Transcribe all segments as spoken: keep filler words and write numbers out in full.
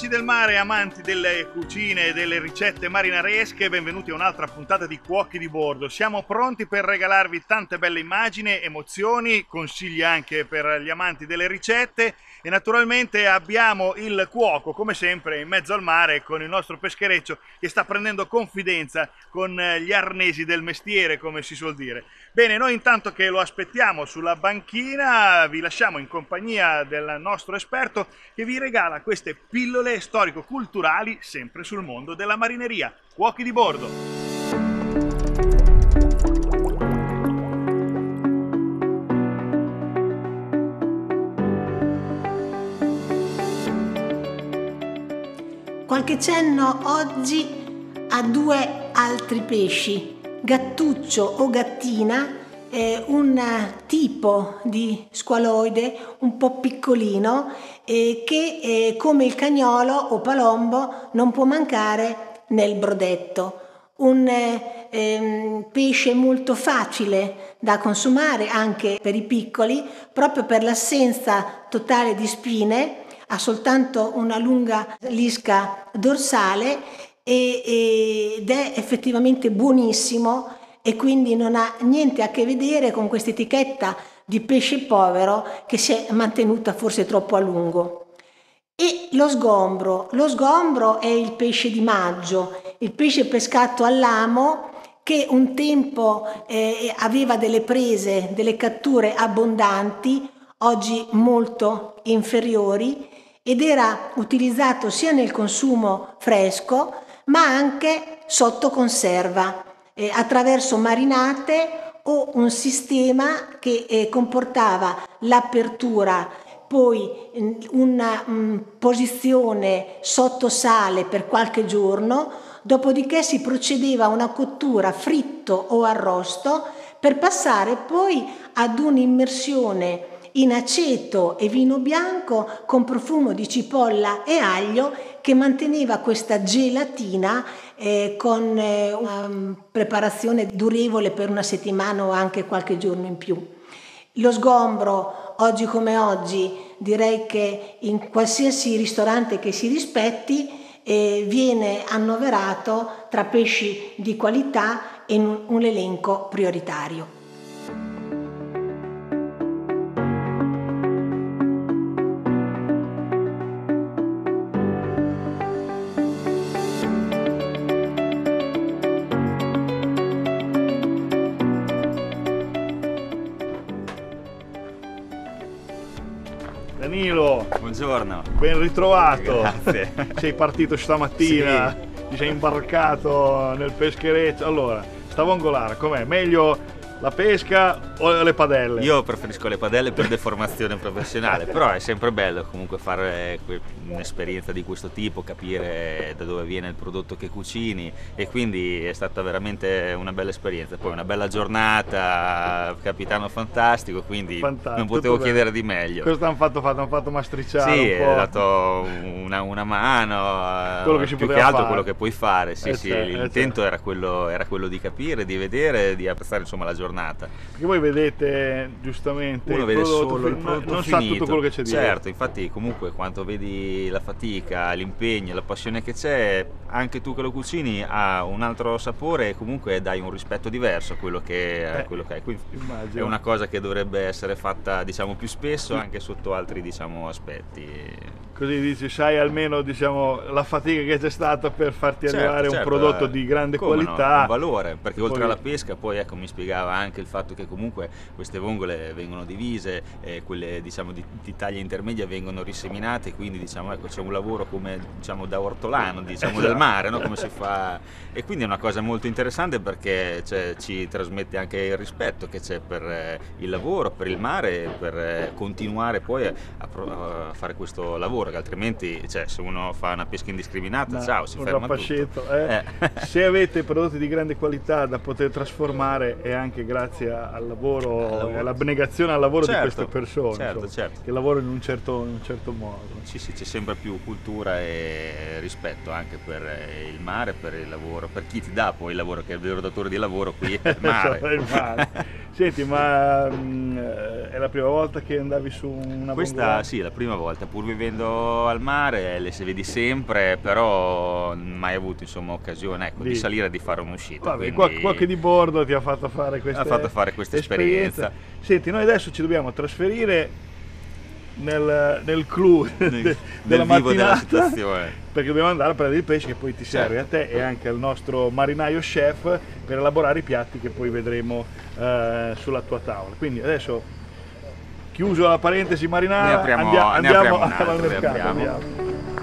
del mare, amanti delle cucine e delle ricette marinaresche, benvenuti a un'altra puntata di Cuochi di Bordo. Siamo pronti per regalarvi tante belle immagini, emozioni, consigli anche per gli amanti delle ricette e naturalmente abbiamo il cuoco, come sempre, in mezzo al mare con il nostro peschereccio che sta prendendo confidenza con gli arnesi del mestiere, come si suol dire. Bene, noi intanto che lo aspettiamo sulla banchina vi lasciamo in compagnia del nostro esperto che vi regala queste pillole storico-culturali sempre sul mondo della marineria. Cuochi di Bordo! Qualche cenno oggi a due altri pesci, gattuccio o gattina, eh, un tipo di squaloide un po' piccolino eh, che eh, come il cagnolo o palombo non può mancare nel brodetto. Un eh, ehm, pesce molto facile da consumare anche per i piccoli, proprio per l'assenza totale di spine, ha soltanto una lunga lisca dorsale e, ed è effettivamente buonissimo e quindi non ha niente a che vedere con questa etichetta di pesce povero che si è mantenuta forse troppo a lungo. E lo sgombro, lo sgombro è il pesce di maggio, il pesce pescato all'amo che un tempo eh, aveva delle prese, delle catture abbondanti, oggi molto inferiori, ed era utilizzato sia nel consumo fresco ma anche sotto conserva eh, attraverso marinate o un sistema che eh, comportava l'apertura, poi una um, posizione sotto sale per qualche giorno, dopodiché si procedeva a una cottura fritto o arrosto per passare poi ad un'immersione in aceto e vino bianco con profumo di cipolla e aglio che manteneva questa gelatina eh, con eh, una preparazione durevole per una settimana o anche qualche giorno in più. Lo sgombro, oggi come oggi, direi che in qualsiasi ristorante che si rispetti eh, viene annoverato tra pesci di qualità in un, un elenco prioritario. Danilo, buongiorno. Ben ritrovato. Grazie. Sei partito stamattina, sì. Ti sei imbarcato nel peschereccio. Allora, sta vongolare, com'è? Meglio la pesca o le padelle? Io preferisco le padelle per deformazione professionale, però è sempre bello comunque fare un'esperienza di questo tipo, capire da dove viene il prodotto che cucini e quindi è stata veramente una bella esperienza. Poi una bella giornata, capitano fantastico, quindi fantastico, non potevo chiedere di meglio. Cosa hanno fatto? Hanno fatto mastricciare sì, un po'? Sì, ho dato una, una mano, quello che si più poteva che altro fare. Quello che puoi fare, sì, eh sì, c'è, l'intento eh era quello, era quello di capire, di vedere, di apprezzare insomma la giornata. Perché voi vedete giustamente uno il vede prodotto, solo il prodotto non finito. sa tutto quello che c'è dietro. Certo, infatti comunque quando vedi la fatica, l'impegno, la passione che c'è, anche tu che lo cucini ha un altro sapore e comunque dai un rispetto diverso a quello che, eh, quello che è. Quindi immagino. È una cosa che dovrebbe essere fatta diciamo più spesso anche sotto altri diciamo aspetti. Così dici, sai almeno diciamo la fatica che c'è stata per farti certo, arrivare certo, un prodotto di grande qualità. No, un valore, perché oltre poi... alla pesca poi ecco mi spiegava anche il fatto che comunque queste vongole vengono divise, eh, quelle diciamo di, di taglia intermedia vengono riseminate, quindi diciamo ecco c'è un lavoro come diciamo da ortolano, diciamo esatto. Del mare, no? Come si fa, e quindi è una cosa molto interessante perché cioè, ci trasmette anche il rispetto che c'è per eh, il lavoro, per il mare, per eh, continuare poi a, a fare questo lavoro, che altrimenti cioè, se uno fa una pesca indiscriminata, no, ciao, si ferma tutto. Eh. Eh. Se avete prodotti di grande qualità da poter trasformare è anche grazie al lavoro e all'abnegazione al lavoro certo, di queste persone certo, insomma, certo. che lavorano in un certo, in un certo modo. Sì, sì, c'è sempre più cultura e rispetto anche per il mare, per il lavoro, per chi ti dà poi il lavoro, che è il vero datore di lavoro qui è il mare. il mare. Senti, ma mh, è la prima volta che andavi su una Questa vongola? sì, è la prima volta, pur vivendo al mare, le si vedi sempre, però mai avuto insomma occasione ecco, di Di- salire e di fare un'uscita. Vabbè, quindi qualche, qualche di bordo ti ha fatto fare questa Ha fatto fare questa esperienza. Senti, noi adesso ci dobbiamo trasferire nel, nel clou Nel- de- nel della vivo della mattinata, situazione. perché dobbiamo andare a prendere il pesce che poi ti serve Certo. a te e anche al nostro marinaio chef per elaborare i piatti che poi vedremo eh, sulla tua tavola. Quindi adesso, chiuso la parentesi marinara, Ne apriamo- andia- ne andiamo, apriamo un altro, al ne mercato. apriamo. Andiamo.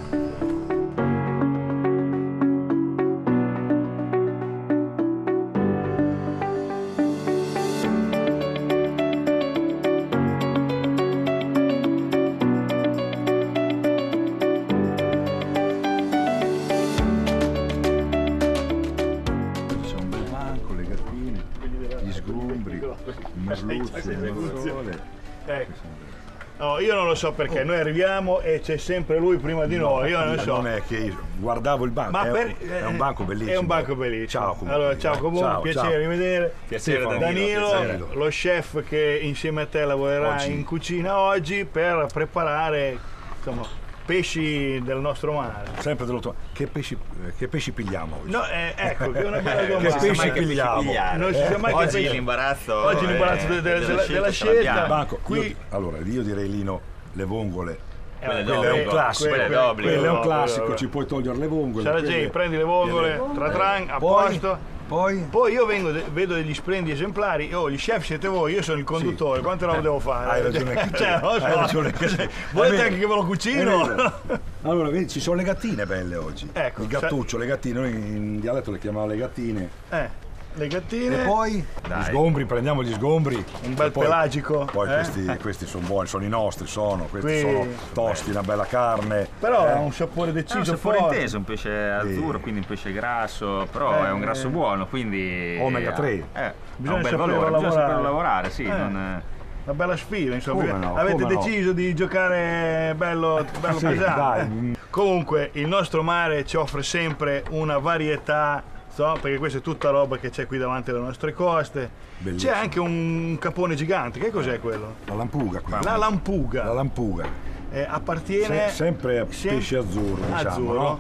C'è un bel banco, le gattine, gli sgombri, il merluzzo, il mazzole. Ecco. No, io non lo so perché, noi arriviamo e c'è sempre lui prima di noi, io non so. Non è che io guardavo il banco, Ma è, per- è un banco bellissimo. È un banco bellissimo. Ciao comunque. Allora, ciao comunque, Ciao, piacere, ciao. rivedere. Piacere, Stefano. Danilo, Danilo, piacere. lo chef che insieme a te lavorerà Oggi. in cucina oggi per preparare insomma, pesci del nostro mare. Sempre dell'otto. Che pesci, che pesci pigliamo oggi? No, eh, ecco, che è una bella Che domanda. pesci mai che pigliamo? pigliare. Non si sa mai che Oggi pesci- l'imbarazzo Oggi l'imbarazzo eh, de- de- della, della ce scelta. l'abbiamo. Banco, Qui io, allora, io direi Lino, le vongole. Quelle Eh, Quello è d'obbligo, un classico, quelle quello- d'obbligo. Quello è un no, classico, quello- ci puoi togliere le vongole. Saragei, quelle- prendi le vongole, quelle- tratran, a Poi- posto. Poi? Poi io vengo, vedo degli splendidi esemplari, oh, gli chef siete voi, io sono il conduttore, quante robe devo fare? Hai ragione anche te. Cioè, non lo so. Hai ragione anche te. Volete È vero. anche che ve lo È cucino? vero. Allora, vedi, ci sono le gattine belle oggi. Ecco, il gattuccio, le gattine, noi in dialetto le chiamiamo le gattine. Eh, le gattine, E poi Dai. gli sgombri, prendiamo gli sgombri. un bel E poi- pelagico. Poi eh? questi, questi sono buoni, sono i nostri, sono, questi Qui- sono tosti, una bella carne. Però Eh, ha un sapore È un deciso, sapore forte. inteso, un pesce azzurro, Sì. quindi un pesce grasso, però Eh, è un grasso eh. buono, quindi Omega tre. Eh, ha Bisogna un bel saperlo valore, bisogna lavorare. saperlo lavorare, sì, Eh. non- Una bella sfida, insomma. Come no, Avete come no. deciso di giocare bello, bello Sì, pesante. dai. Comunque il nostro mare ci offre sempre una varietà, so, perché questa è tutta roba che c'è qui davanti alle nostre coste. Bellissimo. C'è anche un capone gigante, che cos'è quello? La lampuga qui. La lampuga. La lampuga. Eh, appartiene Se- sempre a sem- pesce azzurro, diciamo, azzurro. no?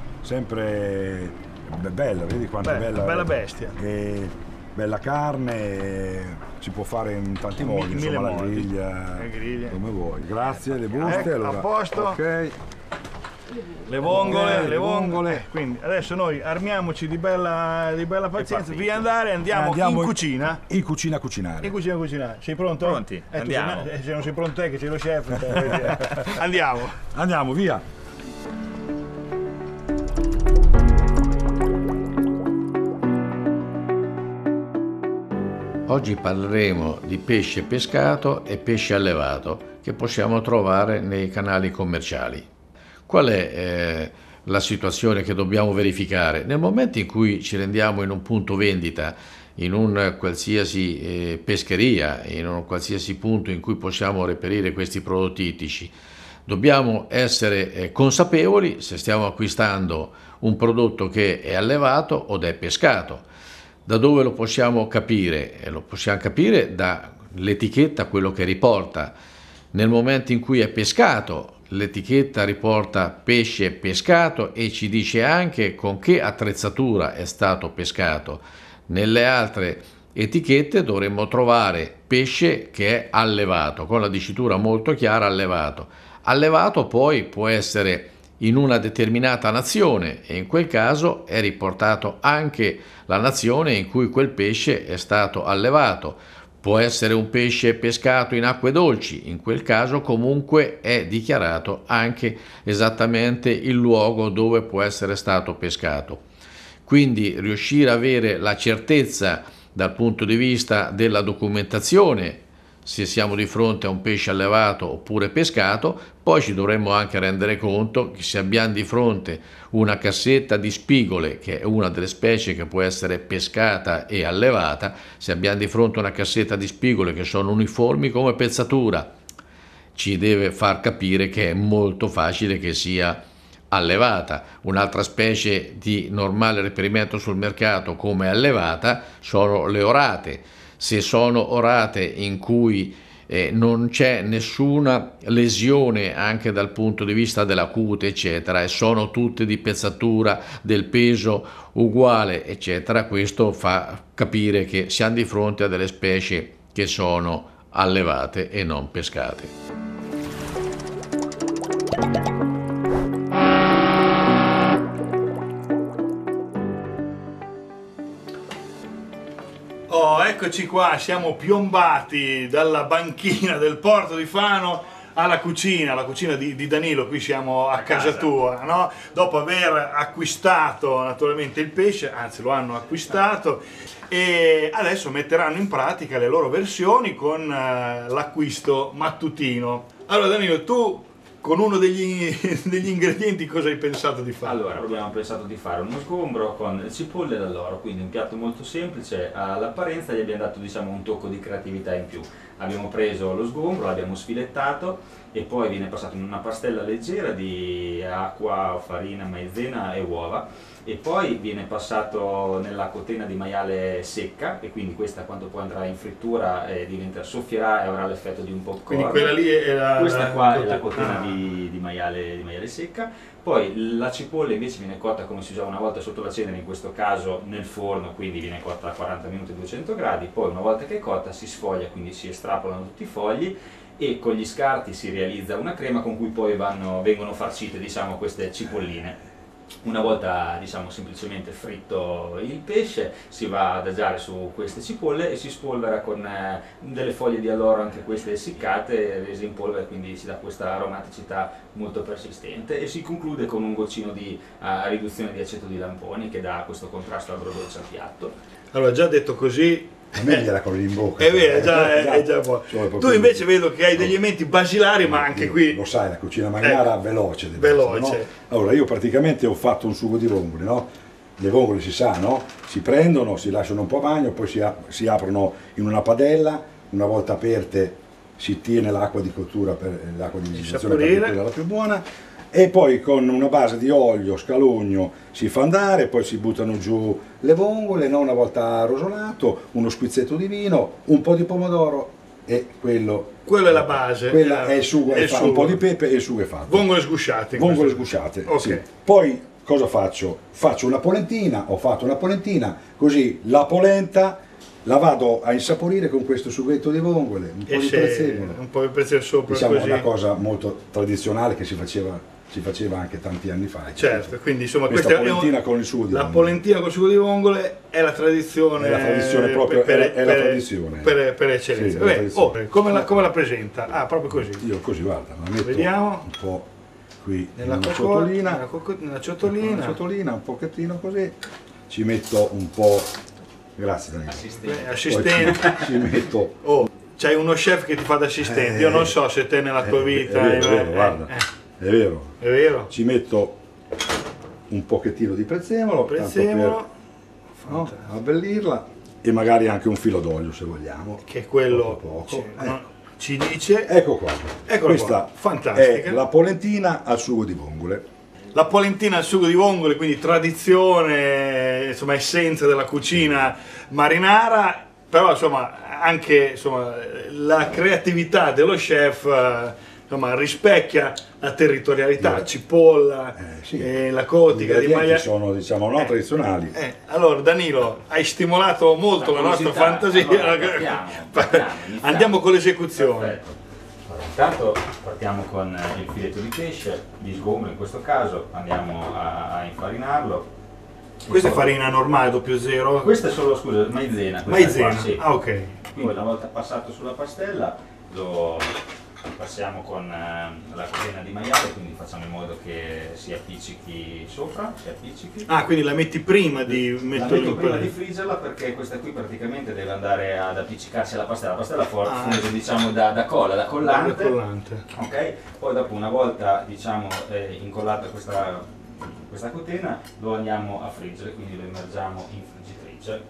Sempre be- bella, vedi quanto Beh, è bella. bella bestia. E bella carne, e si può fare in tanti Mi- modi, mille insomma, la modi. griglia, La griglia. come vuoi. Grazie, le buste. Ecco, a allora. posto. Ok. Le vongole, Ok, le le vongole. vongole. Quindi adesso noi armiamoci di bella, di bella pazienza, partito. via andare, andiamo, Andiamo in cucina. In cucina a cucinare. In cucina a cucinare. Sei pronto? Pronti, Eh, tu andiamo. sei- eh, se non sei pronto te che sei lo chef. te, vedi. Andiamo. Andiamo, via. Oggi parleremo di pesce pescato e pesce allevato che possiamo trovare nei canali commerciali. Qual è eh, la situazione che dobbiamo verificare? Nel momento in cui ci rendiamo in un punto vendita, in un qualsiasi eh, pescheria, in un qualsiasi punto in cui possiamo reperire questi prodotti ittici, dobbiamo essere eh, consapevoli se stiamo acquistando un prodotto che è allevato o è pescato. Da dove lo possiamo capire? Eh, lo possiamo capire dall'etichetta, quello che riporta. Nel momento in cui è pescato, l'etichetta riporta pesce pescato e ci dice anche con che attrezzatura è stato pescato. Nelle altre etichette dovremmo trovare pesce che è allevato, con la dicitura molto chiara allevato. Allevato poi può essere in una determinata nazione e in quel caso è riportato anche la nazione in cui quel pesce è stato allevato. Può essere un pesce pescato in acque dolci, in quel caso comunque è dichiarato anche esattamente il luogo dove può essere stato pescato. Quindi riuscire ad avere la certezza dal punto di vista della documentazione, se siamo di fronte a un pesce allevato oppure pescato, poi ci dovremmo anche rendere conto che se abbiamo di fronte una cassetta di spigole, che è una delle specie che può essere pescata e allevata, se abbiamo di fronte una cassetta di spigole che sono uniformi come pezzatura, ci deve far capire che è molto facile che sia allevata. Un'altra specie di normale reperimento sul mercato come allevata sono le orate. Se sono orate in cui eh, non c'è nessuna lesione anche dal punto di vista della cute, eccetera, e sono tutte di pezzatura del peso uguale, eccetera, questo fa capire che siamo di fronte a delle specie che sono allevate e non pescate. Oh, eccoci qua, siamo piombati dalla banchina del porto di Fano alla cucina, la cucina di, di Danilo. Qui siamo a, a casa, casa tua, no? Dopo aver acquistato naturalmente il pesce, anzi lo hanno acquistato, e adesso metteranno in pratica le loro versioni con uh, l'acquisto mattutino. Allora Danilo, tu con uno degli, degli ingredienti cosa hai pensato di fare? Allora, abbiamo pensato di fare uno sgombro con cipolle dall'oro, quindi un piatto molto semplice. All'apparenza gli abbiamo dato, diciamo, un tocco di creatività in più. Abbiamo preso lo sgombro, l'abbiamo sfilettato e poi viene passato in una pastella leggera di acqua, farina, maizena e uova, e poi viene passato nella cotena di maiale secca, e quindi questa quando poi andrà in frittura eh, diventa, soffierà e avrà l'effetto di un popcorn. Quindi quella lì è la, questa qua la è la cotena ah. di, di, maiale, di maiale secca. Poi la cipolla invece viene cotta come si usava una volta sotto la cenere, in questo caso nel forno, quindi viene cotta a quaranta minuti a duecento gradi. Poi una volta che è cotta si sfoglia, quindi si estrapolano tutti i fogli e con gli scarti si realizza una crema con cui poi vanno, vengono farcite, diciamo, queste cipolline. Una volta, diciamo, semplicemente fritto il pesce, si va ad adagiare su queste cipolle e si spolvera con eh, delle foglie di alloro, anche queste essiccate, rese in polvere, quindi si dà questa aromaticità molto persistente, e si conclude con un goccino di uh, riduzione di aceto di lamponi che dà questo contrasto agrodolce al piatto. Allora, già detto così, a me gliela con in bocca. È vero, già, è, è già buono. Tu invece vedo che hai degli elementi basilari, ma anche qui... Lo sai, la cucina marinara eh, veloce. Veloce. Essere, no? Allora, io praticamente ho fatto un sugo di vongole, no? Le vongole si sa, no? Si prendono, si lasciano un po' a bagno, poi si, si aprono in una padella, una volta aperte si tiene l'acqua di cottura, per l'acqua di misurazione per quella la più buona, e poi con una base di olio, scalogno si fa andare, poi si buttano giù le vongole, no? Una volta rosolato, uno spizzetto di vino, un po' di pomodoro e quello... Quella è la base. Quella è il sugo, è fatto, un po' di pepe e il sugo è fatto. Vongole sgusciate. Vongole sgusciate, okay. Sì. Poi cosa faccio? Faccio una polentina, ho fatto una polentina, così la polenta la vado a insaporire con questo sughetto di vongole, un po' e di prezzemolo. Un po' di prezzemolo sopra, diciamo, così. Una cosa molto tradizionale che si faceva... si faceva anche tanti anni fa. Certo, quindi insomma questa questa polentina è un, con il sugo di la vongole. polentina con il sugo di vongole è la tradizione, è la tradizione proprio, per, è, è la per, tradizione per, per eccellenza. sì, Beh, tradizione. Oh, come, la, come la presenta? Ah, proprio così. Io così, guarda, la metto Vediamo. un po' qui nella in una cocco, ciotolina, nella, cocco, nella ciotolina, una ciotolina, un pochettino così, ci metto un po', grazie Danilo, assistente, assistente. Ci, ci metto oh, c'hai uno chef che ti fa da assistente, eh, io non so se te nella tua eh, vita è vero, eh, è vero, eh, guarda, eh. è vero, è vero, ci metto un pochettino di prezzemolo, prezzemolo tanto per no, abbellirla, e magari anche un filo d'olio se vogliamo, che è quello poco, poco. Ci, Eh. no, ci dice, ecco qua, eccola questa qua. Fantastica, è la polentina al sugo di vongole. La polentina al sugo di vongole, quindi tradizione, insomma essenza della cucina marinara, però insomma anche insomma, la creatività dello chef insomma, rispecchia la territorialità, eh, cipolla, eh, sì. eh, la cotica di maiale. Sono diciamo no, eh, tradizionali. Eh, allora Danilo, hai stimolato molto la, la nostra fantasia. Allora, partiamo, partiamo, andiamo con l'esecuzione. Perfetto. Intanto partiamo con il filetto di pesce, di sgombro in questo caso, andiamo a, a infarinarlo. Questa è farina normale, doppio zero? Questa è solo, scusa, maizena. Maizena, qua, sì. Ah ok. Quindi una volta passato sulla pastella lo passiamo con eh, la cotena di maiale, quindi facciamo in modo che si appiccichi sopra, si appiccichi. Ah, quindi la metti prima di metterla in prima quella... di friggerla, perché questa qui praticamente deve andare ad appiccicarsi alla pastella. La pastella for- ah, funge diciamo da, da colla, da collante. Da collante. Ok? Poi dopo una volta diciamo eh, incollata questa, questa cotena lo andiamo a friggere, quindi lo immergiamo in friggitrice.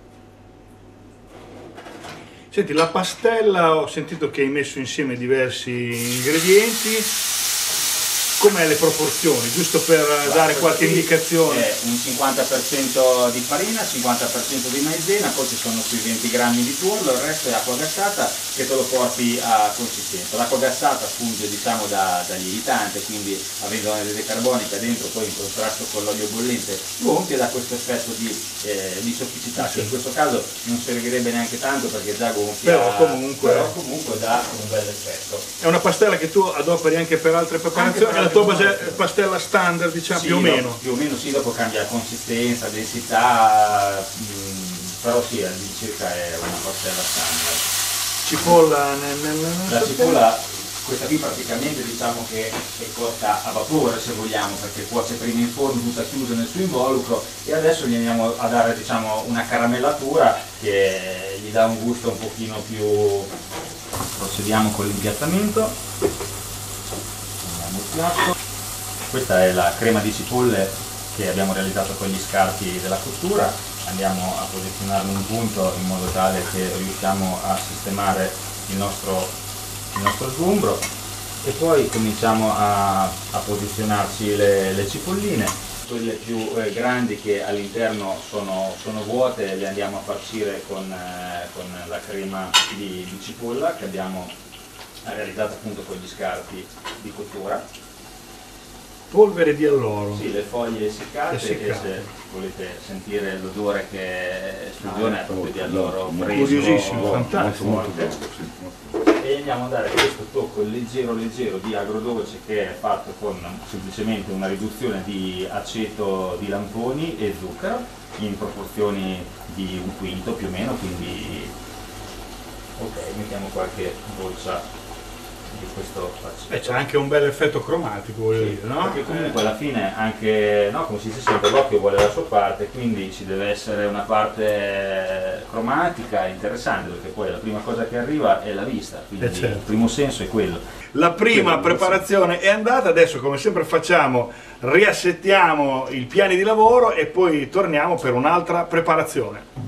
Senti, la pastella ho sentito che hai messo insieme diversi ingredienti. Com'è le proporzioni, giusto per Guarda, dare qualche qui indicazione? È un cinquanta per cento di farina, cinquanta per cento di maizena, poi ci sono sui venti grammi di tuorlo, il resto è acqua gassata che te lo porti a consistenza. L'acqua gassata funge diciamo da, da lievitante, quindi avendo l'anidride carbonica dentro poi in contrasto con l'olio bollente gonfia, dà questo effetto di, eh, di sofficità, che in questo caso non servirebbe neanche tanto perché già gonfia, Però comunque, però comunque dà un bel effetto. È una pastella che tu adoperi anche per altre preparazioni, è la tua base- pastella standard, diciamo, Sì, più o no, meno. più o meno sì, dopo cambia consistenza, densità, mh, però sì, all'incirca è una pastella standard. Cipolla nel, nel, nel La sapere. cipolla, questa qui praticamente diciamo che è cotta a vapore se vogliamo, perché cuoce prima in forno tutta chiusa nel suo involucro e adesso gli andiamo a dare diciamo una caramellatura che gli dà un gusto un pochino più. Procediamo con l'impiattamento. Prendiamo il piatto. Questa è la crema di cipolle che abbiamo realizzato con gli scarti della cottura. Andiamo a posizionarlo in punto in modo tale che riusciamo a sistemare il nostro, il nostro sgombro e poi cominciamo a, a posizionarci le, le cipolline. Quelle più eh, grandi che all'interno sono, sono vuote le andiamo a farcire con, eh, con la crema di, di cipolla che abbiamo realizzato appunto con gli scarti di cottura. Polvere di alloro. Sì, le foglie seccate, seccate. e se volete sentire l'odore che sprigiona è proprio di alloro molto fresco, curiosissimo, fantastico. forte. E andiamo a dare questo tocco leggero leggero di agrodolce che è fatto con semplicemente una riduzione di aceto di lamponi e zucchero in proporzioni di un quinto più o meno, quindi ok, mettiamo qualche goccia di questo aceto. Eh, c'è anche un bel effetto cromatico, voglio Sì, dire, no? perché comunque alla fine anche, no, come si dice sempre, l'occhio vuole la sua parte, quindi ci deve essere una parte cromatica interessante, perché poi la prima cosa che arriva è la vista, quindi Eh, certo. il primo senso è quello. La prima Quello, preparazione è andata, adesso come sempre facciamo, riassettiamo i piani di lavoro e poi torniamo per un'altra preparazione.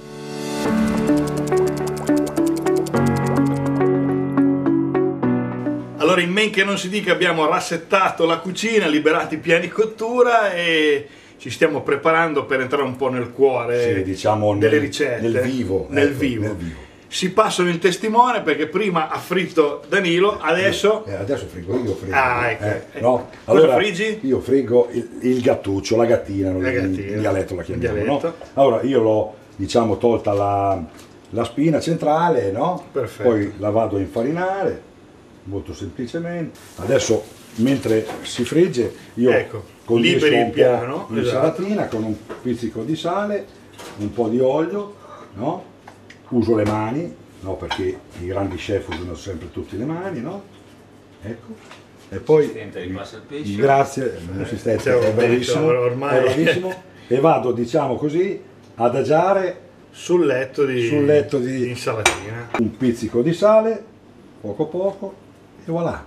Allora, in men che non si dica, abbiamo rassettato la cucina, liberato i piani cottura e ci stiamo preparando per entrare un po' nel cuore Sì, diciamo delle nel- ricette. nel vivo, Nel ecco, vivo. nel vivo. Si passano il testimone perché prima ha fritto Danilo, adesso... Eh, adesso friggo io, friggo. Ah, ecco. Eh, Eh, no? cosa Allora, friggi? Io friggo il, il gattuccio, la gattina, La in- gattina. in dialetto la chiamiamo, no? Dialetto. Allora io l'ho, diciamo, tolta la, la spina centrale, no? Perfetto. Poi la vado a infarinare, molto semplicemente. Adesso, mentre si frigge, io Ecco, condisco liberi il un piano, po' esatto. l'insalatina con un pizzico di sale, un po' di olio, no? Uso le mani, no? Perché i grandi chef usano sempre tutte le mani, no? Ecco. E poi, L'assistente ripassa il pesce. grazie, l'assistente Ciao, è bravissimo, ciao, ormai. è bravissimo, e vado, diciamo così, ad adagiare Sul letto di, sul letto di- di insalatina. un pizzico di sale, poco poco, e voilà.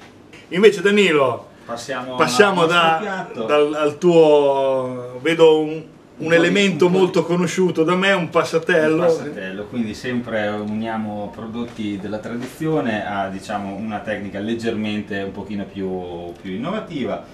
Invece Danilo, Passiamo, passiamo al da, nostro piatto. dal al tuo, vedo un, un po' di- elemento un po' molto conosciuto da me, un passatello. Il passatello, quindi sempre uniamo prodotti della tradizione a diciamo una tecnica leggermente un pochino più, più innovativa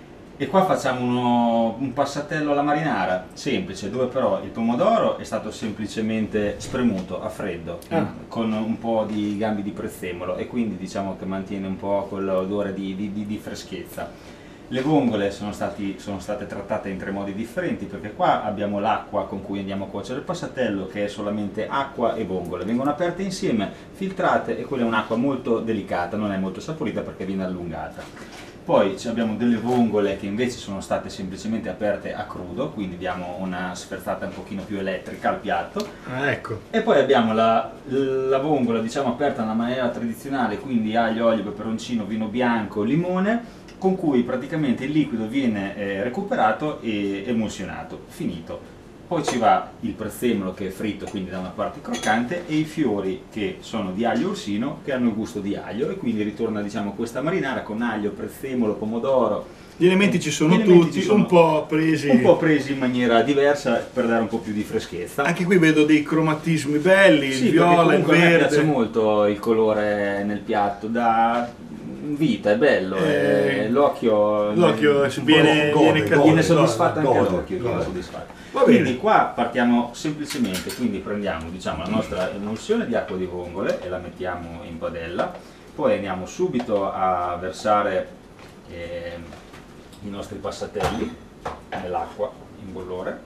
e qua facciamo uno- un passatello alla marinara semplice dove però il pomodoro è stato semplicemente spremuto a freddo Ah. con un po' di gambi di prezzemolo e quindi diciamo che mantiene un po' quell'odore di, di- di- di freschezza. Le vongole sono, stati- sono state trattate in tre modi differenti perché qua abbiamo l'acqua con cui andiamo a cuocere il passatello che è solamente acqua e vongole, vengono aperte insieme, filtrate e quella è un'acqua molto delicata, non è molto saporita perché viene allungata. Poi ci abbiamo delle vongole che invece sono state semplicemente aperte a crudo, quindi diamo una sferzata un pochino più elettrica al piatto. Ah, ecco. E poi abbiamo la, la vongola diciamo aperta nella maniera tradizionale, quindi aglio, olio, peperoncino, vino bianco, limone, con cui praticamente il liquido viene eh, recuperato e emulsionato, finito. Poi ci va il prezzemolo che è fritto, quindi da una parte croccante, e i fiori che sono di aglio orsino, che hanno il gusto di aglio, e quindi ritorna diciamo questa marinara con aglio, prezzemolo, pomodoro. Gli elementi ci sono Gli elementi tutti, ci sono un po' presi. un po' presi in maniera diversa per dare un po' più di freschezza. Anche qui vedo dei cromatismi belli, Sì, il perché viola, il comunque a me verde. piace molto il colore nel piatto, dà, vita, è bello, Eh, è- l'occhio L'occhio si viene, Gode, viene gode, cattivo. viene soddisfatto anche gode, l'occhio, viene gode. soddisfatto. Va bene. Quindi qua partiamo semplicemente, quindi prendiamo diciamo, la nostra emulsione di acqua di vongole e la mettiamo in padella, poi andiamo subito a versare eh, i nostri passatelli nell'acqua in bollore.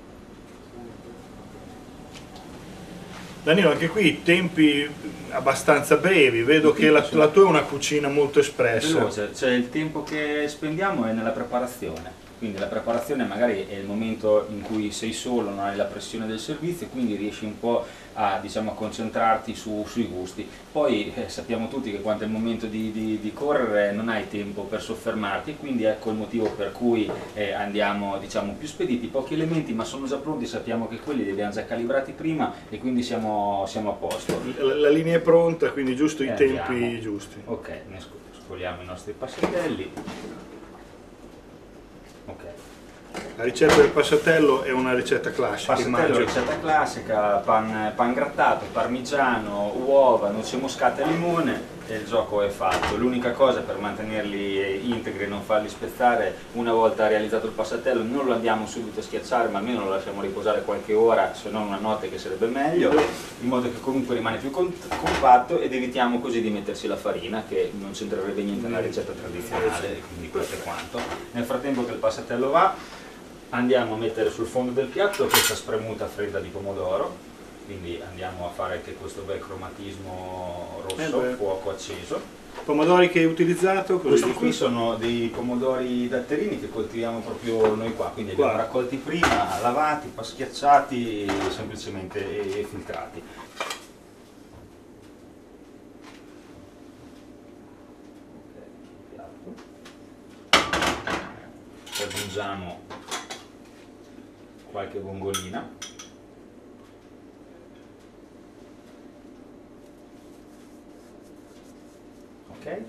Danilo, anche qui tempi abbastanza brevi, vedo che la, la tua è una cucina molto espressa. Veloce, cioè il tempo che spendiamo è nella preparazione, quindi la preparazione magari è il momento in cui sei solo, non hai la pressione del servizio, quindi riesci un po' a, diciamo, a concentrarti su, sui gusti. Poi eh, sappiamo tutti che quando è il momento di, di, di correre non hai tempo per soffermarti, quindi ecco il motivo per cui eh, andiamo diciamo, più spediti, pochi elementi ma sono già pronti, sappiamo che quelli li abbiamo già calibrati prima e quindi siamo, siamo a posto. La, la linea è pronta, quindi giusto i Eh, tempi andiamo. giusti. Ok, ne sco- scoliamo i nostri passatelli. Ok. La ricetta del passatello è una ricetta classica, Passatello, immagino. ricetta classica, pan, pan grattato, parmigiano, uova, noce moscata e limone e il gioco è fatto. L'unica cosa per mantenerli integri e non farli spezzare, una volta realizzato il passatello non lo andiamo subito a schiacciare, ma almeno lo lasciamo riposare qualche ora, se non una notte che sarebbe meglio, in modo che comunque rimane più con- compatto ed evitiamo così di mettersi la farina, che non c'entrerebbe niente nella ricetta tradizionale, quindi questo è quanto. Nel frattempo che il passatello va, andiamo a mettere sul fondo del piatto questa spremuta fredda di pomodoro, quindi andiamo a fare anche questo bel cromatismo rosso, Eh beh. fuoco acceso. Pomodori che hai utilizzato? Così Questi qui sono dei pomodori datterini che coltiviamo proprio noi qua, quindi li abbiamo Qua. raccolti prima, lavati, poi schiacciati semplicemente e, e filtrati. Poi aggiungiamo qualche vongolina. Ok.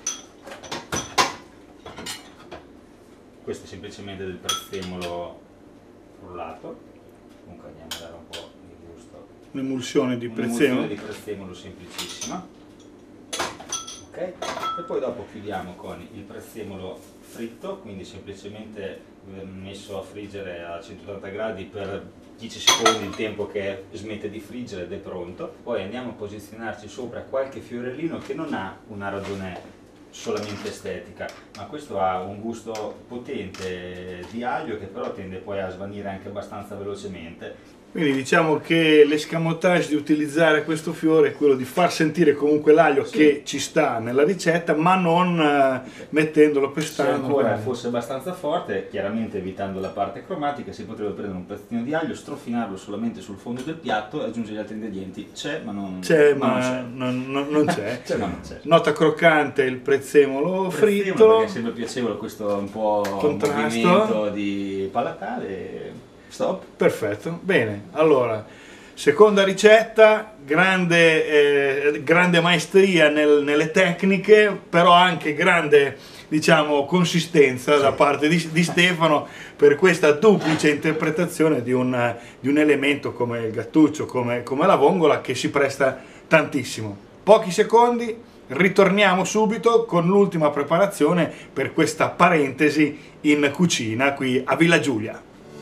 Questo è semplicemente del prezzemolo frullato. Comunque andiamo a dare un po' di gusto. un'emulsione di Un'emulsione prezzemolo. di prezzemolo semplicissima. Ok? E poi dopo chiudiamo con il prezzemolo fritto, quindi semplicemente eh, messo a friggere a centottanta gradi per dieci secondi, il tempo che smette di friggere ed è pronto. Poi andiamo a posizionarci sopra qualche fiorellino che non ha una ragione solamente estetica, ma questo ha un gusto potente di aglio che però tende poi a svanire anche abbastanza velocemente. Quindi diciamo che l'escamotage di utilizzare questo fiore è quello di far sentire comunque l'aglio Sì. che ci sta nella ricetta, ma non eh, mettendolo Se pestando. ancora fosse abbastanza forte, chiaramente evitando la parte cromatica, si potrebbe prendere un pezzettino di aglio, strofinarlo solamente sul fondo del piatto e aggiungere gli altri ingredienti. C'è, ma non C'è, ma ma non non, non- non c'è. c'è. C'è, ma non c'è. Nota croccante il prezzemolo Prezzemolo, fritto. perché è sempre piacevole questo un po' Contrasto. movimento di palatale. Stop. Perfetto, bene. Allora, seconda ricetta, grande, eh, grande maestria nel- nelle tecniche, però anche grande, diciamo, consistenza da parte di, di Stefano per questa duplice interpretazione di un, di un elemento come il gattuccio, come, come la vongola, che si presta tantissimo. Pochi secondi, ritorniamo subito con l'ultima preparazione per questa parentesi in cucina qui a Villa Giulia.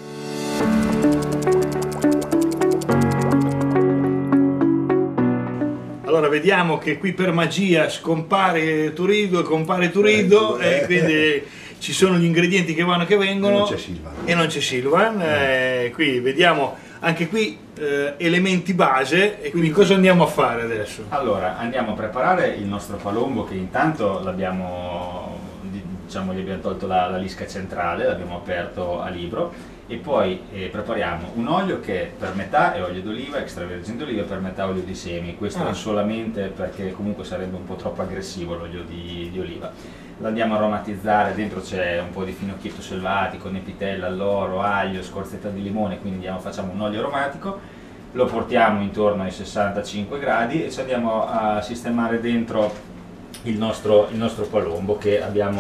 Allora vediamo che qui per magia scompare Turiddu e compare Turiddu Eh, e quindi ci sono gli ingredienti che vanno e che vengono E non c'è Silvan. e non c'è Silvan. Eh, qui vediamo anche qui eh, elementi base e quindi cosa andiamo a fare adesso? Allora, andiamo a preparare il nostro palombo che intanto l'abbiamo, diciamo, gli abbiamo tolto la, la lisca centrale, l'abbiamo aperto a libro e poi eh, prepariamo un olio che per metà è olio d'oliva, extravergine d'oliva e per metà olio di semi. Questo Ah. è solamente perché comunque sarebbe un po' troppo aggressivo l'olio di, di oliva. Lo andiamo a aromatizzare, dentro c'è un po' di finocchietto selvatico, nepitella, alloro, aglio, scorzetta di limone, quindi andiamo, facciamo un olio aromatico, lo portiamo intorno ai sessantacinque gradi e ci andiamo a sistemare dentro il nostro, il nostro palombo che abbiamo